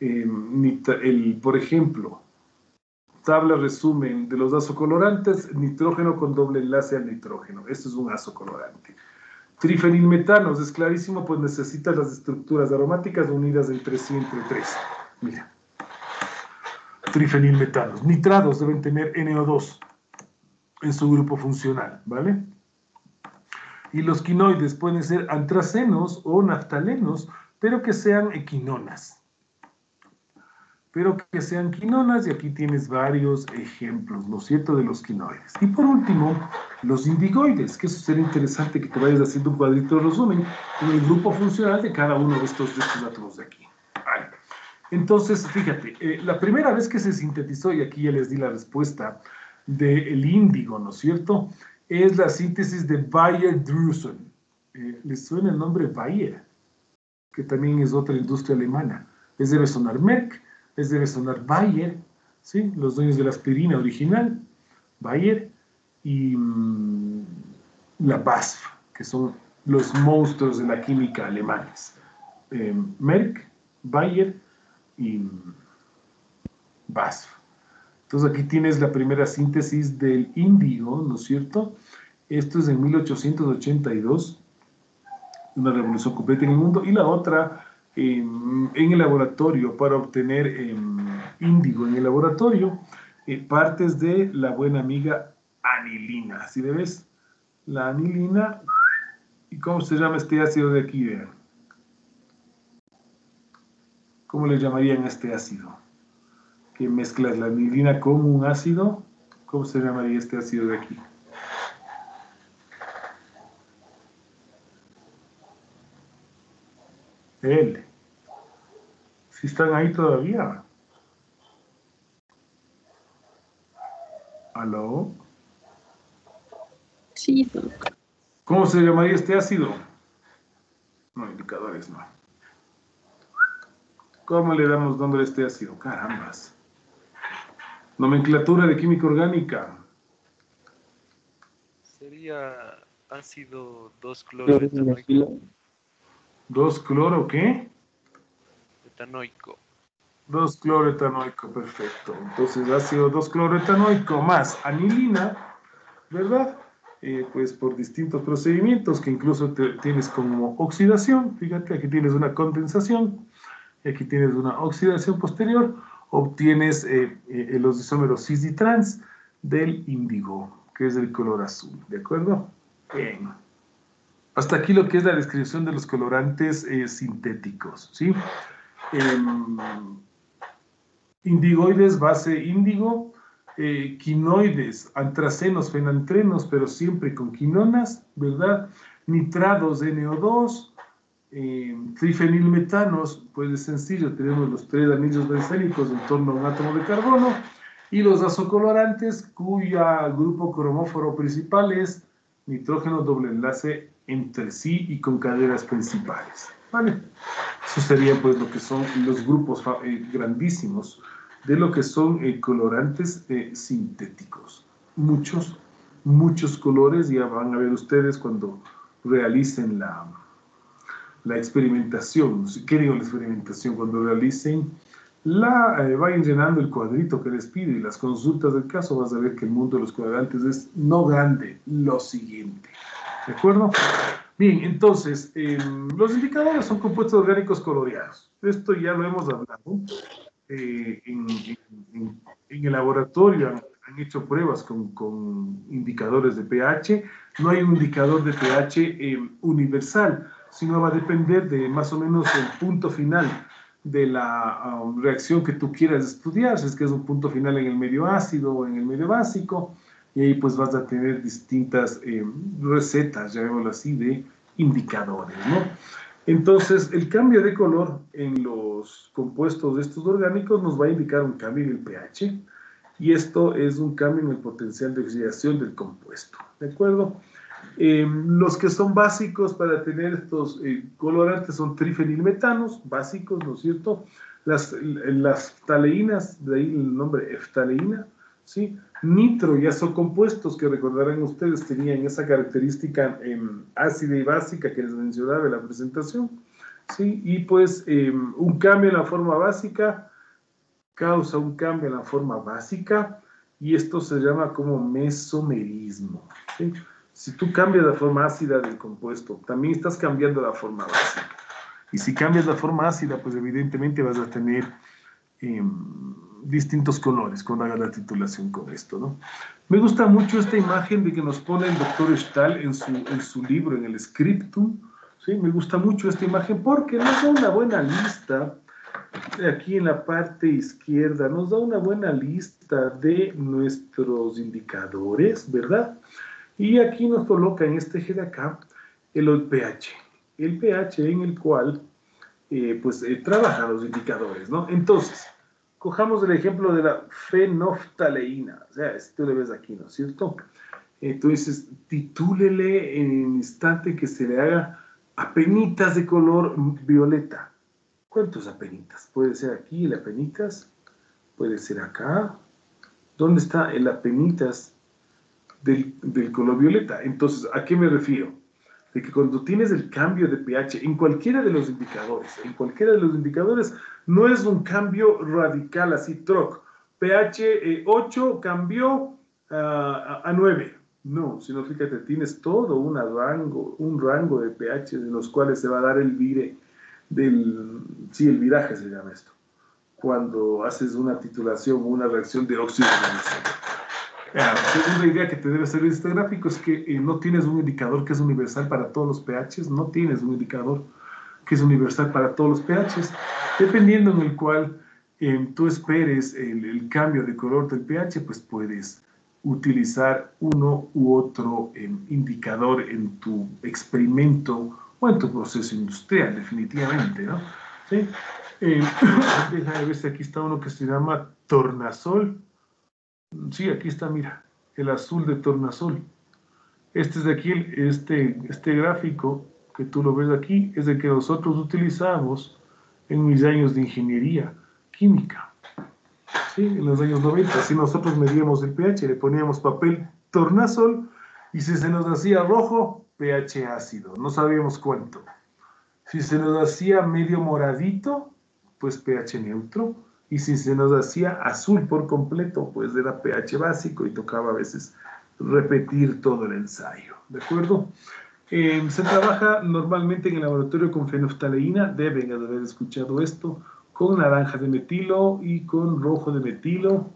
Por ejemplo, tabla resumen de los azocolorantes: nitrógeno con doble enlace al nitrógeno. Esto es un azocolorante. Trifenilmetanos, es clarísimo, pues necesitas las estructuras aromáticas unidas entre sí, entre 3. Mira. Trifenilmetanos. Nitrados deben tener NO2 en su grupo funcional, ¿vale? Y los quinoides pueden ser antracenos o naftalenos, pero que sean quinonas. Y aquí tienes varios ejemplos, ¿no es cierto?, de los quinoides. Y por último, los indigoides, que eso sería interesante que te vayas haciendo un cuadrito de resumen en el grupo funcional de cada uno de estos átomos de aquí. Vale. Entonces, fíjate, la primera vez que se sintetizó, y aquí ya les di la respuesta, del índigo, ¿no es cierto?, es la síntesis de Bayer-Drewsen. ¿Les suena el nombre Bayer? Que también es otra industria alemana. Les debe sonar Merck, les debe sonar Bayer, ¿sí? Los dueños de la aspirina original, Bayer, y la BASF, que son los monstruos de la química alemanes. Merck, Bayer y BASF. Entonces aquí tienes la primera síntesis del índigo, ¿no es cierto? Esto es en 1882, una revolución completa en el mundo, y la otra en el laboratorio, para obtener índigo en el laboratorio, partes de la buena amiga anilina. ¿Sí ves? La anilina, ¿y cómo se llama este ácido de aquí? Vean. ¿Cómo le llamarían a este ácido? Que mezclas la anilina con un ácido, ¿cómo se llamaría este ácido de aquí? Él. ¿Sí están ahí todavía? ¿Aló?
Sí, Doc.
¿Cómo se llamaría este ácido? No, indicadores no. ¿Cómo le damos nombre a este ácido? Carambas. Nomenclatura de química orgánica.
Sería ácido 2-cloroetanoico.
¿2-cloro qué?
Etanoico.
2-cloroetanoico, perfecto. Entonces, ácido 2-cloroetanoico más anilina, ¿verdad? Pues por distintos procedimientos que incluso tienes como oxidación. Fíjate, aquí tienes una condensación, y aquí tienes una oxidación posterior. Obtienes los isómeros cis y trans del índigo, que es el color azul, ¿de acuerdo? Bien. Hasta aquí lo que es la descripción de los colorantes sintéticos, ¿sí? Indigoides, base índigo, quinoides, antracenos, fenantrenos, pero siempre con quinonas, ¿verdad? Nitrados, NO2, trifenilmetanos, pues es sencillo, tenemos los 3 anillos bencénicos en torno a un átomo de carbono, y los azocolorantes, cuya grupo cromóforo principal es nitrógeno doble enlace entre sí y con cadenas principales, ¿vale? Eso sería pues lo que son los grupos grandísimos de lo que son colorantes sintéticos. Muchos, muchos colores, ya van a ver ustedes cuando realicen la experimentación. ¿Qué digo la experimentación? Cuando realicen vayan llenando el cuadrito que les pide y las consultas del caso, vas a ver que el mundo de los colorantes es no grande, lo siguiente. ¿De acuerdo? Bien, entonces, los indicadores son compuestos orgánicos coloreados. Esto ya lo hemos hablado. En el laboratorio han hecho pruebas con indicadores de pH. No hay un indicador de pH universal, sino va a depender de más o menos el punto final de la reacción que tú quieras estudiar, si es que es un punto final en el medio ácido o en el medio básico, y ahí pues vas a tener distintas recetas, llamémoslo así, de indicadores, ¿no? Entonces, el cambio de color en los compuestos de estos orgánicos nos va a indicar un cambio en el pH, y esto es un cambio en el potencial de oxidación del compuesto, ¿de acuerdo? Los que son básicos para tener estos colorantes son trifenilmetanos, básicos, ¿no es cierto? Las ftaleínas, de ahí el nombre eftaleína, ¿sí? Nitro y azocompuestos, que recordarán ustedes, tenían esa característica ácida y básica que les mencionaba en la presentación, ¿sí? Y pues un cambio en la forma básica causa un cambio en la forma básica, y esto se llama como mesomerismo, ¿sí? Si tú cambias la forma ácida del compuesto, también estás cambiando la forma básica. Y si cambias la forma ácida, pues evidentemente vas a tener distintos colores cuando hagas la titulación con esto, ¿no? Me gusta mucho esta imagen de que nos pone el doctor Stahl en su libro, en el Scriptum, ¿sí? Me gusta mucho esta imagen porque nos da una buena lista, aquí en la parte izquierda, nos da una buena lista de nuestros indicadores, ¿verdad? Y aquí nos coloca en este eje de acá el pH. El pH en el cual trabajan los indicadores, ¿no? Entonces, cojamos el ejemplo de la fenoftaleína. O sea, tú le ves aquí, ¿no es cierto? Entonces, titúlele en el instante que se le haga apenitas de color violeta. ¿Cuántos apenitas? Puede ser aquí el apenitas, puede ser acá. ¿Dónde está el apenitas del color violeta? Entonces, ¿a qué me refiero? De que cuando tienes el cambio de pH en cualquiera de los indicadores, no es un cambio radical así, troc. pH 8 cambió a 9. No, sino fíjate, tienes todo un rango de pH en los cuales se va a dar el vire el viraje se llama esto, cuando haces una titulación o una reacción de óxido de magnesio. La segunda idea que te debe servir este gráfico es que no tienes un indicador que es universal para todos los pHs, no tienes un indicador que es universal para todos los pHs, dependiendo en el cual tú esperes el cambio de color del pH, pues puedes utilizar uno u otro indicador en tu experimento o en tu proceso industrial, definitivamente, ¿no? ¿Sí? Deja de ver si aquí está uno que se llama tornasol. Sí, aquí está, mira, el azul de tornasol. Este es de aquí, este gráfico que tú lo ves aquí, es el que nosotros utilizamos en mis años de ingeniería química. ¿Sí? En los años 90, si nosotros medíamos el pH, le poníamos papel tornasol y si se nos hacía rojo, pH ácido, no sabíamos cuánto. Si se nos hacía medio moradito, pues pH neutro. Y si se nos hacía azul por completo, pues era pH básico y tocaba a veces repetir todo el ensayo, ¿de acuerdo? Se trabaja normalmente en el laboratorio con fenoftaleína, deben haber escuchado esto, con naranja de metilo y con rojo de metilo.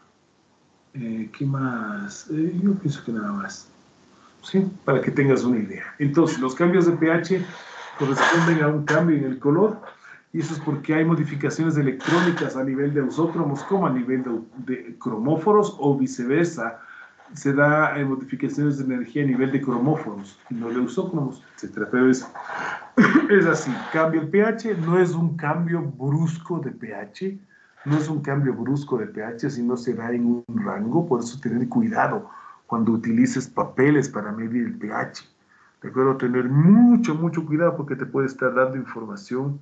¿Qué más? Yo pienso que nada más, ¿sí? Para que tengas una idea. Entonces, los cambios de pH corresponden a un cambio en el color, y eso es porque hay modificaciones electrónicas a nivel de ausócromos como a nivel de cromóforos o viceversa. Se da modificaciones de energía a nivel de cromóforos y no de ausócromos, etc. Pero es así, cambia el pH, no es un cambio brusco de pH, sino se da en un rango, por eso tener cuidado cuando utilices papeles para medir el pH. De acuerdo, tener mucho cuidado porque te puede estar dando información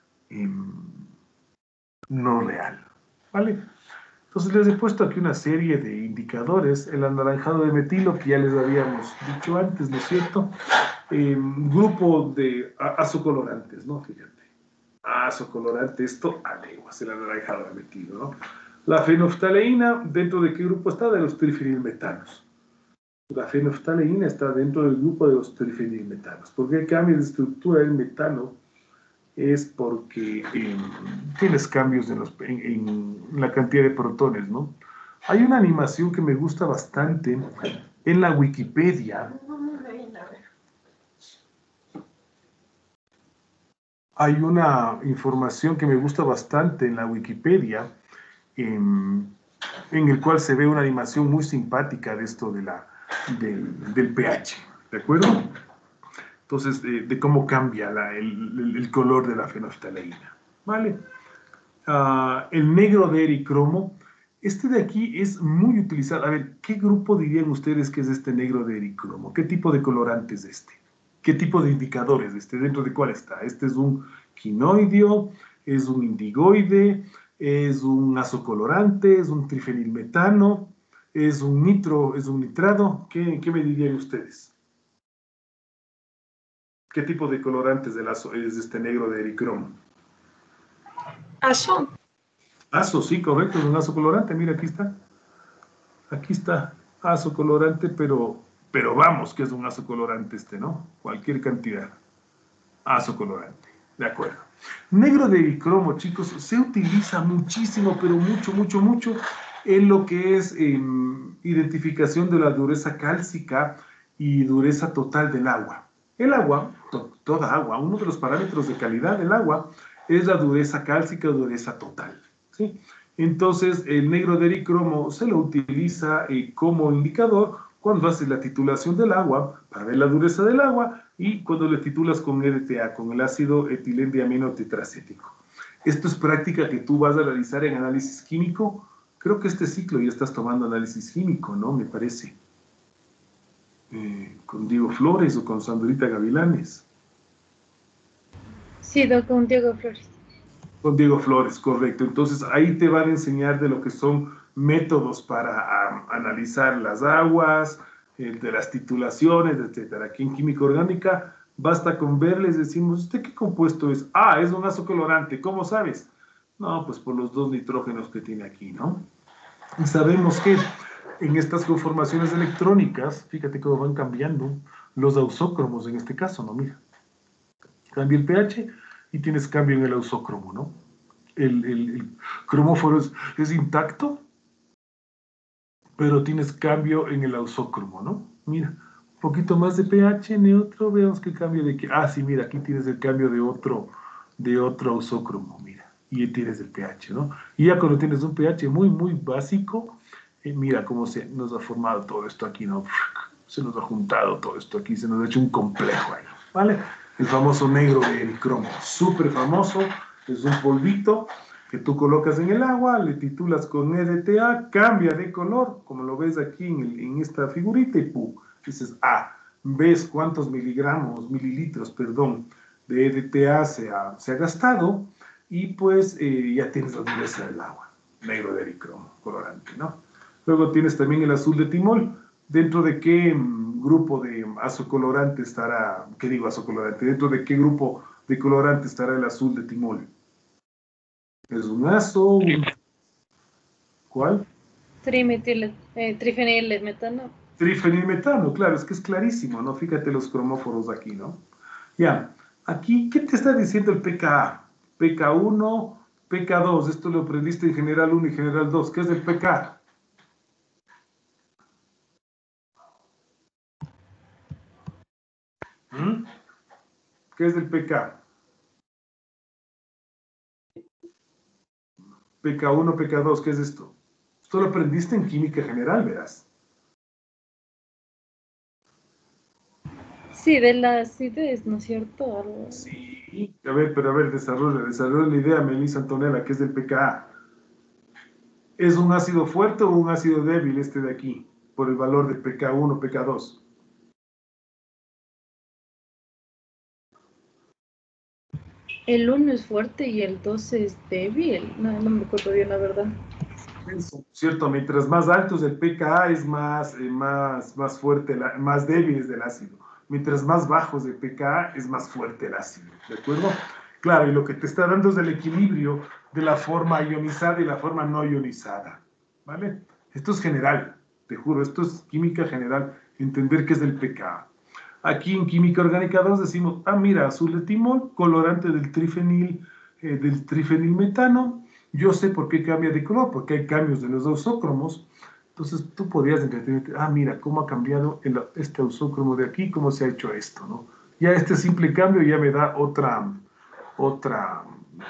no real, ¿vale? Entonces les he puesto aquí una serie de indicadores, el anaranjado de metilo, que ya les habíamos dicho antes, ¿no es cierto? Grupo de azocolorantes, ¿no? Fíjate, azocolorante, esto a leguas, el anaranjado de metilo, ¿no? La fenoftaleína, ¿dentro de qué grupo está? De los trifenilmetanos. La fenoftaleína está dentro del grupo de los trifenilmetanos. ¿Por qué cambia de estructura el metano? Es porque tienes cambios en la cantidad de protones, ¿no? Hay una animación que me gusta bastante en la Wikipedia. Hay una información que me gusta bastante en la Wikipedia, en el cual se ve una animación muy simpática de esto del pH, ¿de acuerdo? Entonces, de cómo cambia el color de la fenoftaleína, ¿vale? El negro de ericromo, este de aquí es muy utilizado. A ver, ¿qué grupo dirían ustedes que es este negro de ericromo? ¿Qué tipo de colorante es este? ¿Qué tipo de indicadores de este? ¿Dentro de cuál está? Este es un quinoideo, es un indigoide, es un azocolorante, es un trifenilmetano, es un nitrado. ¿Qué me dirían ustedes? ¿Qué tipo de colorantes del azo es este negro de ericromo?
Azo.
Azo, sí, correcto, es un azo colorante. Mira, aquí está. Aquí está, azo colorante, pero vamos, que es un azo colorante ¿no? Cualquier cantidad. Azo colorante, de acuerdo. Negro de ericromo, chicos, se utiliza muchísimo, pero mucho, en lo que es identificación de la dureza cálcica y dureza total del agua. El agua, toda agua, uno de los parámetros de calidad del agua es la dureza cálcica o dureza total, ¿sí? Entonces, el negro de ericromo se lo utiliza como indicador cuando haces la titulación del agua, para ver la dureza del agua, y cuando le titulas con EDTA, con el ácido etilendiamino tetracético. Esto es práctica que tú vas a realizar en análisis químico. Creo que este ciclo ya estás tomando análisis químico, ¿no? Me parece. Con Diego Flores o con Sandrita Gavilanes.
Sí, con Diego Flores.
Con Diego Flores, correcto. Entonces ahí te van a enseñar de lo que son métodos para analizar las aguas, de las titulaciones, etcétera. Aquí en química orgánica basta con verles, decimos, ¿usted qué compuesto es? Ah, es un ácido colorante. ¿Cómo sabes? No, pues por los 2 nitrógenos que tiene aquí, ¿no? Y sabemos que en estas conformaciones electrónicas, fíjate cómo van cambiando los ausócromos en este caso, ¿no? Mira, cambia el pH y tienes cambio en el ausócromo, ¿no? El cromóforo es intacto, pero tienes cambio en el ausócromo, ¿no? Mira, un poquito más de pH neutro, veamos qué cambio de qué. Ah, sí, mira, aquí tienes el cambio de otro ausócromo, mira, y tienes el pH, ¿no? Y ya cuando tienes un pH muy, muy básico, mira cómo se nos ha formado todo esto aquí, ¿no? Se nos ha juntado todo esto aquí, se nos ha hecho un complejo ahí, ¿vale? El famoso negro del cromo, súper famoso, es un polvito que tú colocas en el agua, le titulas con EDTA, cambia de color, como lo ves aquí en esta figurita, y ¡pum! Dices, ah, ves cuántos mililitros, perdón, de EDTA se ha gastado, y pues ya tienes la dureza del agua, negro de ericromo, colorante, ¿no? Luego tienes también el azul de timol. ¿Dentro de qué grupo de azocolorante estará, qué digo azocolorante? ¿Dentro de qué grupo de colorante estará el azul de timol? ¿Es un azo? ¿Cuál?
Trifenilmetano.
Trifenilmetano, claro, es que es clarísimo, ¿no? Fíjate los cromóforos aquí, ¿no? Ya, aquí, ¿qué te está diciendo el pKa? pK1, pK2, esto lo aprendiste en general 1 y general 2. ¿Qué es el pK? ¿Mm? ¿Qué es el pK? pK1, pK2, ¿qué es esto? Esto lo aprendiste en química general, verás.
Sí, de la acidez, ¿no es cierto?
Sí, a ver, pero a ver, desarrolla la idea, Melissa Antonella, ¿qué es el pKa? ¿Es un ácido fuerte o un ácido débil este de aquí? Por el valor de pK1, pK2.
El 1 es fuerte y el 2 es débil. No, no me acuerdo bien, la verdad.
Eso, cierto, mientras más alto es el pKa es más fuerte, más débil es el ácido. Mientras más bajo es el pKa es más fuerte el ácido, ¿de acuerdo? Claro, y lo que te está dando es el equilibrio de la forma ionizada y la forma no ionizada, ¿vale? Esto es general, te juro, esto es química general, entender qué es el pKa. Aquí en química orgánica 2 decimos, ah, mira, azul de timol, colorante del trifenilmetano. Yo sé por qué cambia de color, porque hay cambios de los ausócromos. Entonces tú podrías entretenerte, ah, mira, cómo ha cambiado este ausócromo de aquí, cómo se ha hecho esto, ¿no? Ya este simple cambio ya me da otra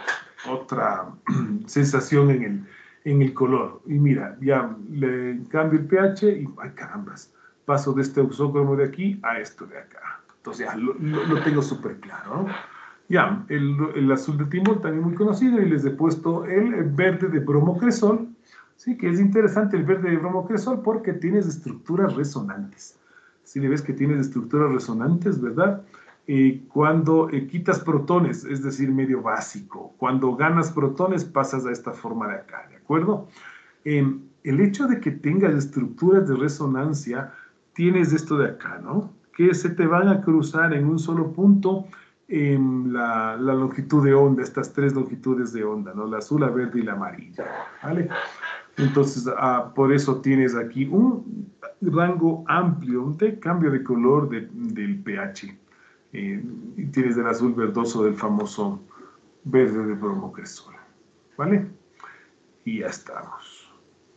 sensación en el color. Y mira, ya le cambio el pH y, ay carambas, paso de este ausócromo de aquí a esto de acá. Entonces ya lo tengo súper claro, ¿no? Ya, el azul de timol también muy conocido, y les he puesto el verde de bromocresol, sí, que es interesante el verde de bromocresol porque tienes estructuras resonantes. Si le ves que tienes estructuras resonantes, ¿verdad? Cuando quitas protones, es decir, medio básico. Cuando ganas protones, pasas a esta forma de acá, ¿de acuerdo? El hecho de que tengas estructuras de resonancia, tienes esto de acá, ¿no? Que se te van a cruzar en un solo punto la longitud de onda, estas 3 longitudes de onda, ¿no? La azul, la verde y la amarilla, ¿vale? Entonces, por eso tienes aquí un rango amplio de cambio de color del pH. Y tienes el azul verdoso del famoso verde de bromocresol, ¿vale? Y ya estamos.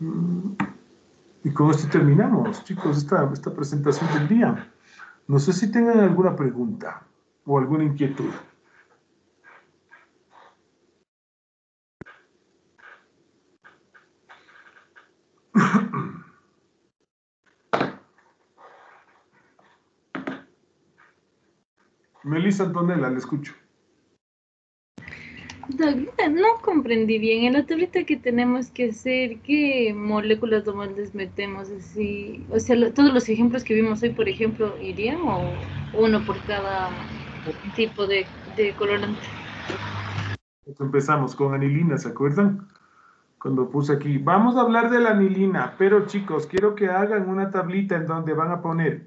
Y con esto terminamos, chicos, esta presentación del día. No sé si tengan alguna pregunta o alguna inquietud. Melissa Antonella, le escucho.
No comprendí bien. En la tablita que tenemos que hacer, ¿qué moléculas nomás les metemos así? O sea, todos los ejemplos que vimos hoy, por ejemplo, ¿irían o uno por cada tipo de colorante?
Empezamos con anilina, ¿se acuerdan? Cuando puse aquí, vamos a hablar de la anilina, pero chicos, quiero que hagan una tablita en donde van a poner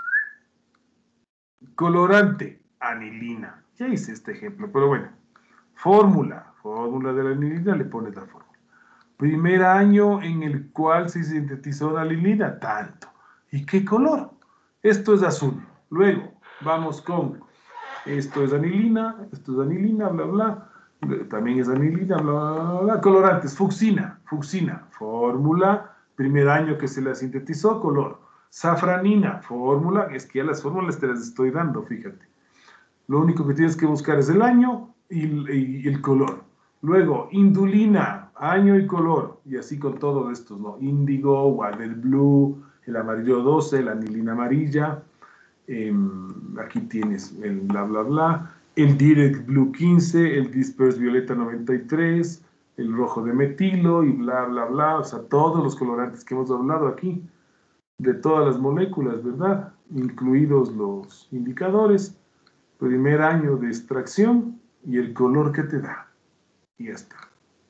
colorante, anilina. Ya hice este ejemplo, pero bueno. Fórmula de la anilina, le pones la fórmula. Primer año en el cual se sintetizó la anilina, tanto. ¿Y qué color? Esto es azul. Luego, vamos con, esto es anilina, bla, bla. También es anilina, bla, bla, bla. Colorantes, fucsina. Fórmula, primer año que se la sintetizó, color. Safranina, fórmula, es que ya las fórmulas te las estoy dando, fíjate. Lo único que tienes que buscar es el año y el color. Luego, indulina, año y color, y así con todos estos, ¿no? Índigo, Water Blue, el amarillo 12, la anilina amarilla, aquí tienes el bla, bla, bla, el Direct Blue 15, el Disperse Violeta 93, el rojo de metilo y bla, bla, bla, o sea, todos los colorantes que hemos hablado aquí, de todas las moléculas, ¿verdad? Incluidos los indicadores, primer año de extracción y el color que te da. Y ya está.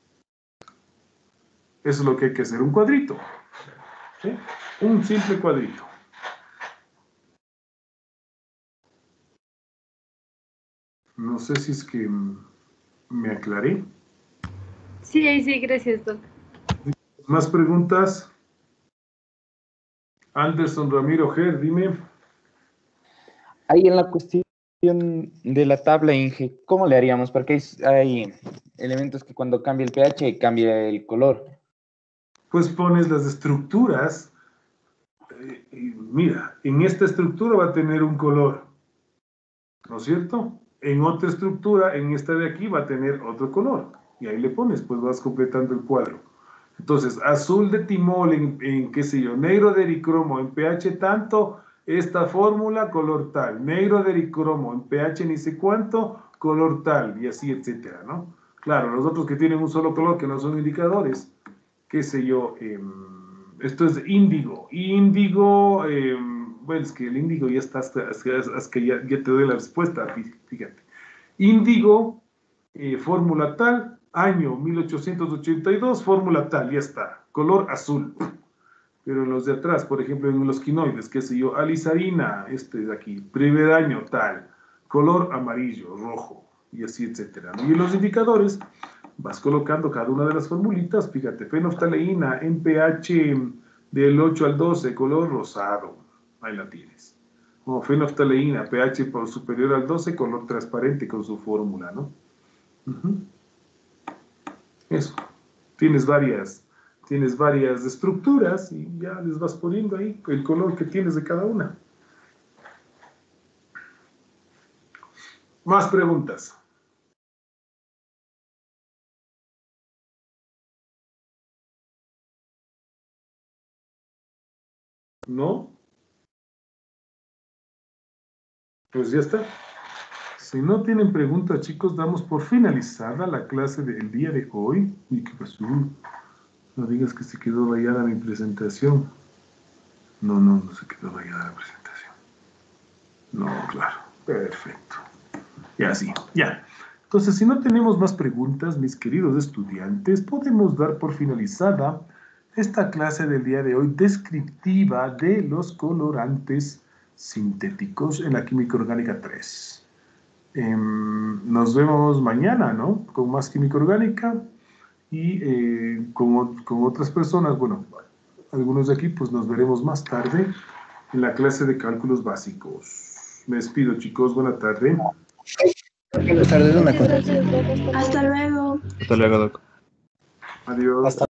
Eso es lo que hay que hacer, un cuadrito. ¿Sí? Un simple cuadrito. No sé si es que me aclaré.
Sí, ahí sí, gracias, Doc.
¿Más preguntas? Anderson Ramiro Ger, dime.
Ahí en la cuestión de la tabla, Inge, ¿cómo le haríamos? Porque hay elementos que cuando cambia el pH cambia el color.
Pues pones las estructuras. Y mira, en esta estructura va a tener un color, ¿no es cierto? En otra estructura, en esta de aquí, va a tener otro color. Y ahí le pones, pues vas completando el cuadro. Entonces, azul de timol en qué sé yo, negro de ericromo en pH tanto, esta fórmula, color tal. Negro de ericromo en pH ni sé cuánto, color tal, y así, etcétera, ¿no? Claro, los otros que tienen un solo color, que no son indicadores, qué sé yo, esto es índigo. Índigo, bueno, es que el índigo ya está, hasta que ya te doy la respuesta, fíjate. Índigo, fórmula tal, año 1882, fórmula tal, ya está, color azul. Pero en los de atrás, por ejemplo, en los quinoides, qué sé yo, alizarina, este de aquí, primer año tal, color amarillo, rojo, y así, etcétera. Y en los indicadores, vas colocando cada una de las formulitas, fíjate, fenoftaleína en pH del 8 al 12, color rosado, ahí la tienes. O fenoftaleína, pH superior al 12, color transparente con su fórmula, ¿no? Eso. Tienes varias estructuras y ya les vas poniendo ahí el color que tienes de cada una. Más preguntas. ¿No? Pues ya está. Si no tienen preguntas, chicos, damos por finalizada la clase del día de hoy. ¿Y qué pasó? No digas que se quedó rayada mi presentación. No se quedó rayada la presentación. No, claro. Perfecto. Ya sí, ya. Entonces, si no tenemos más preguntas, mis queridos estudiantes, podemos dar por finalizada esta clase del día de hoy descriptiva de los colorantes sintéticos en la química orgánica 3. Nos vemos mañana, ¿no? Con más química orgánica y con otras personas, bueno, algunos de aquí, pues nos veremos más tarde en la clase de cálculos básicos. Me despido, chicos. Buena tarde.
Buenas tardes, una cosa.
Hasta luego.
Hasta luego, Doc.
Adiós.
Hasta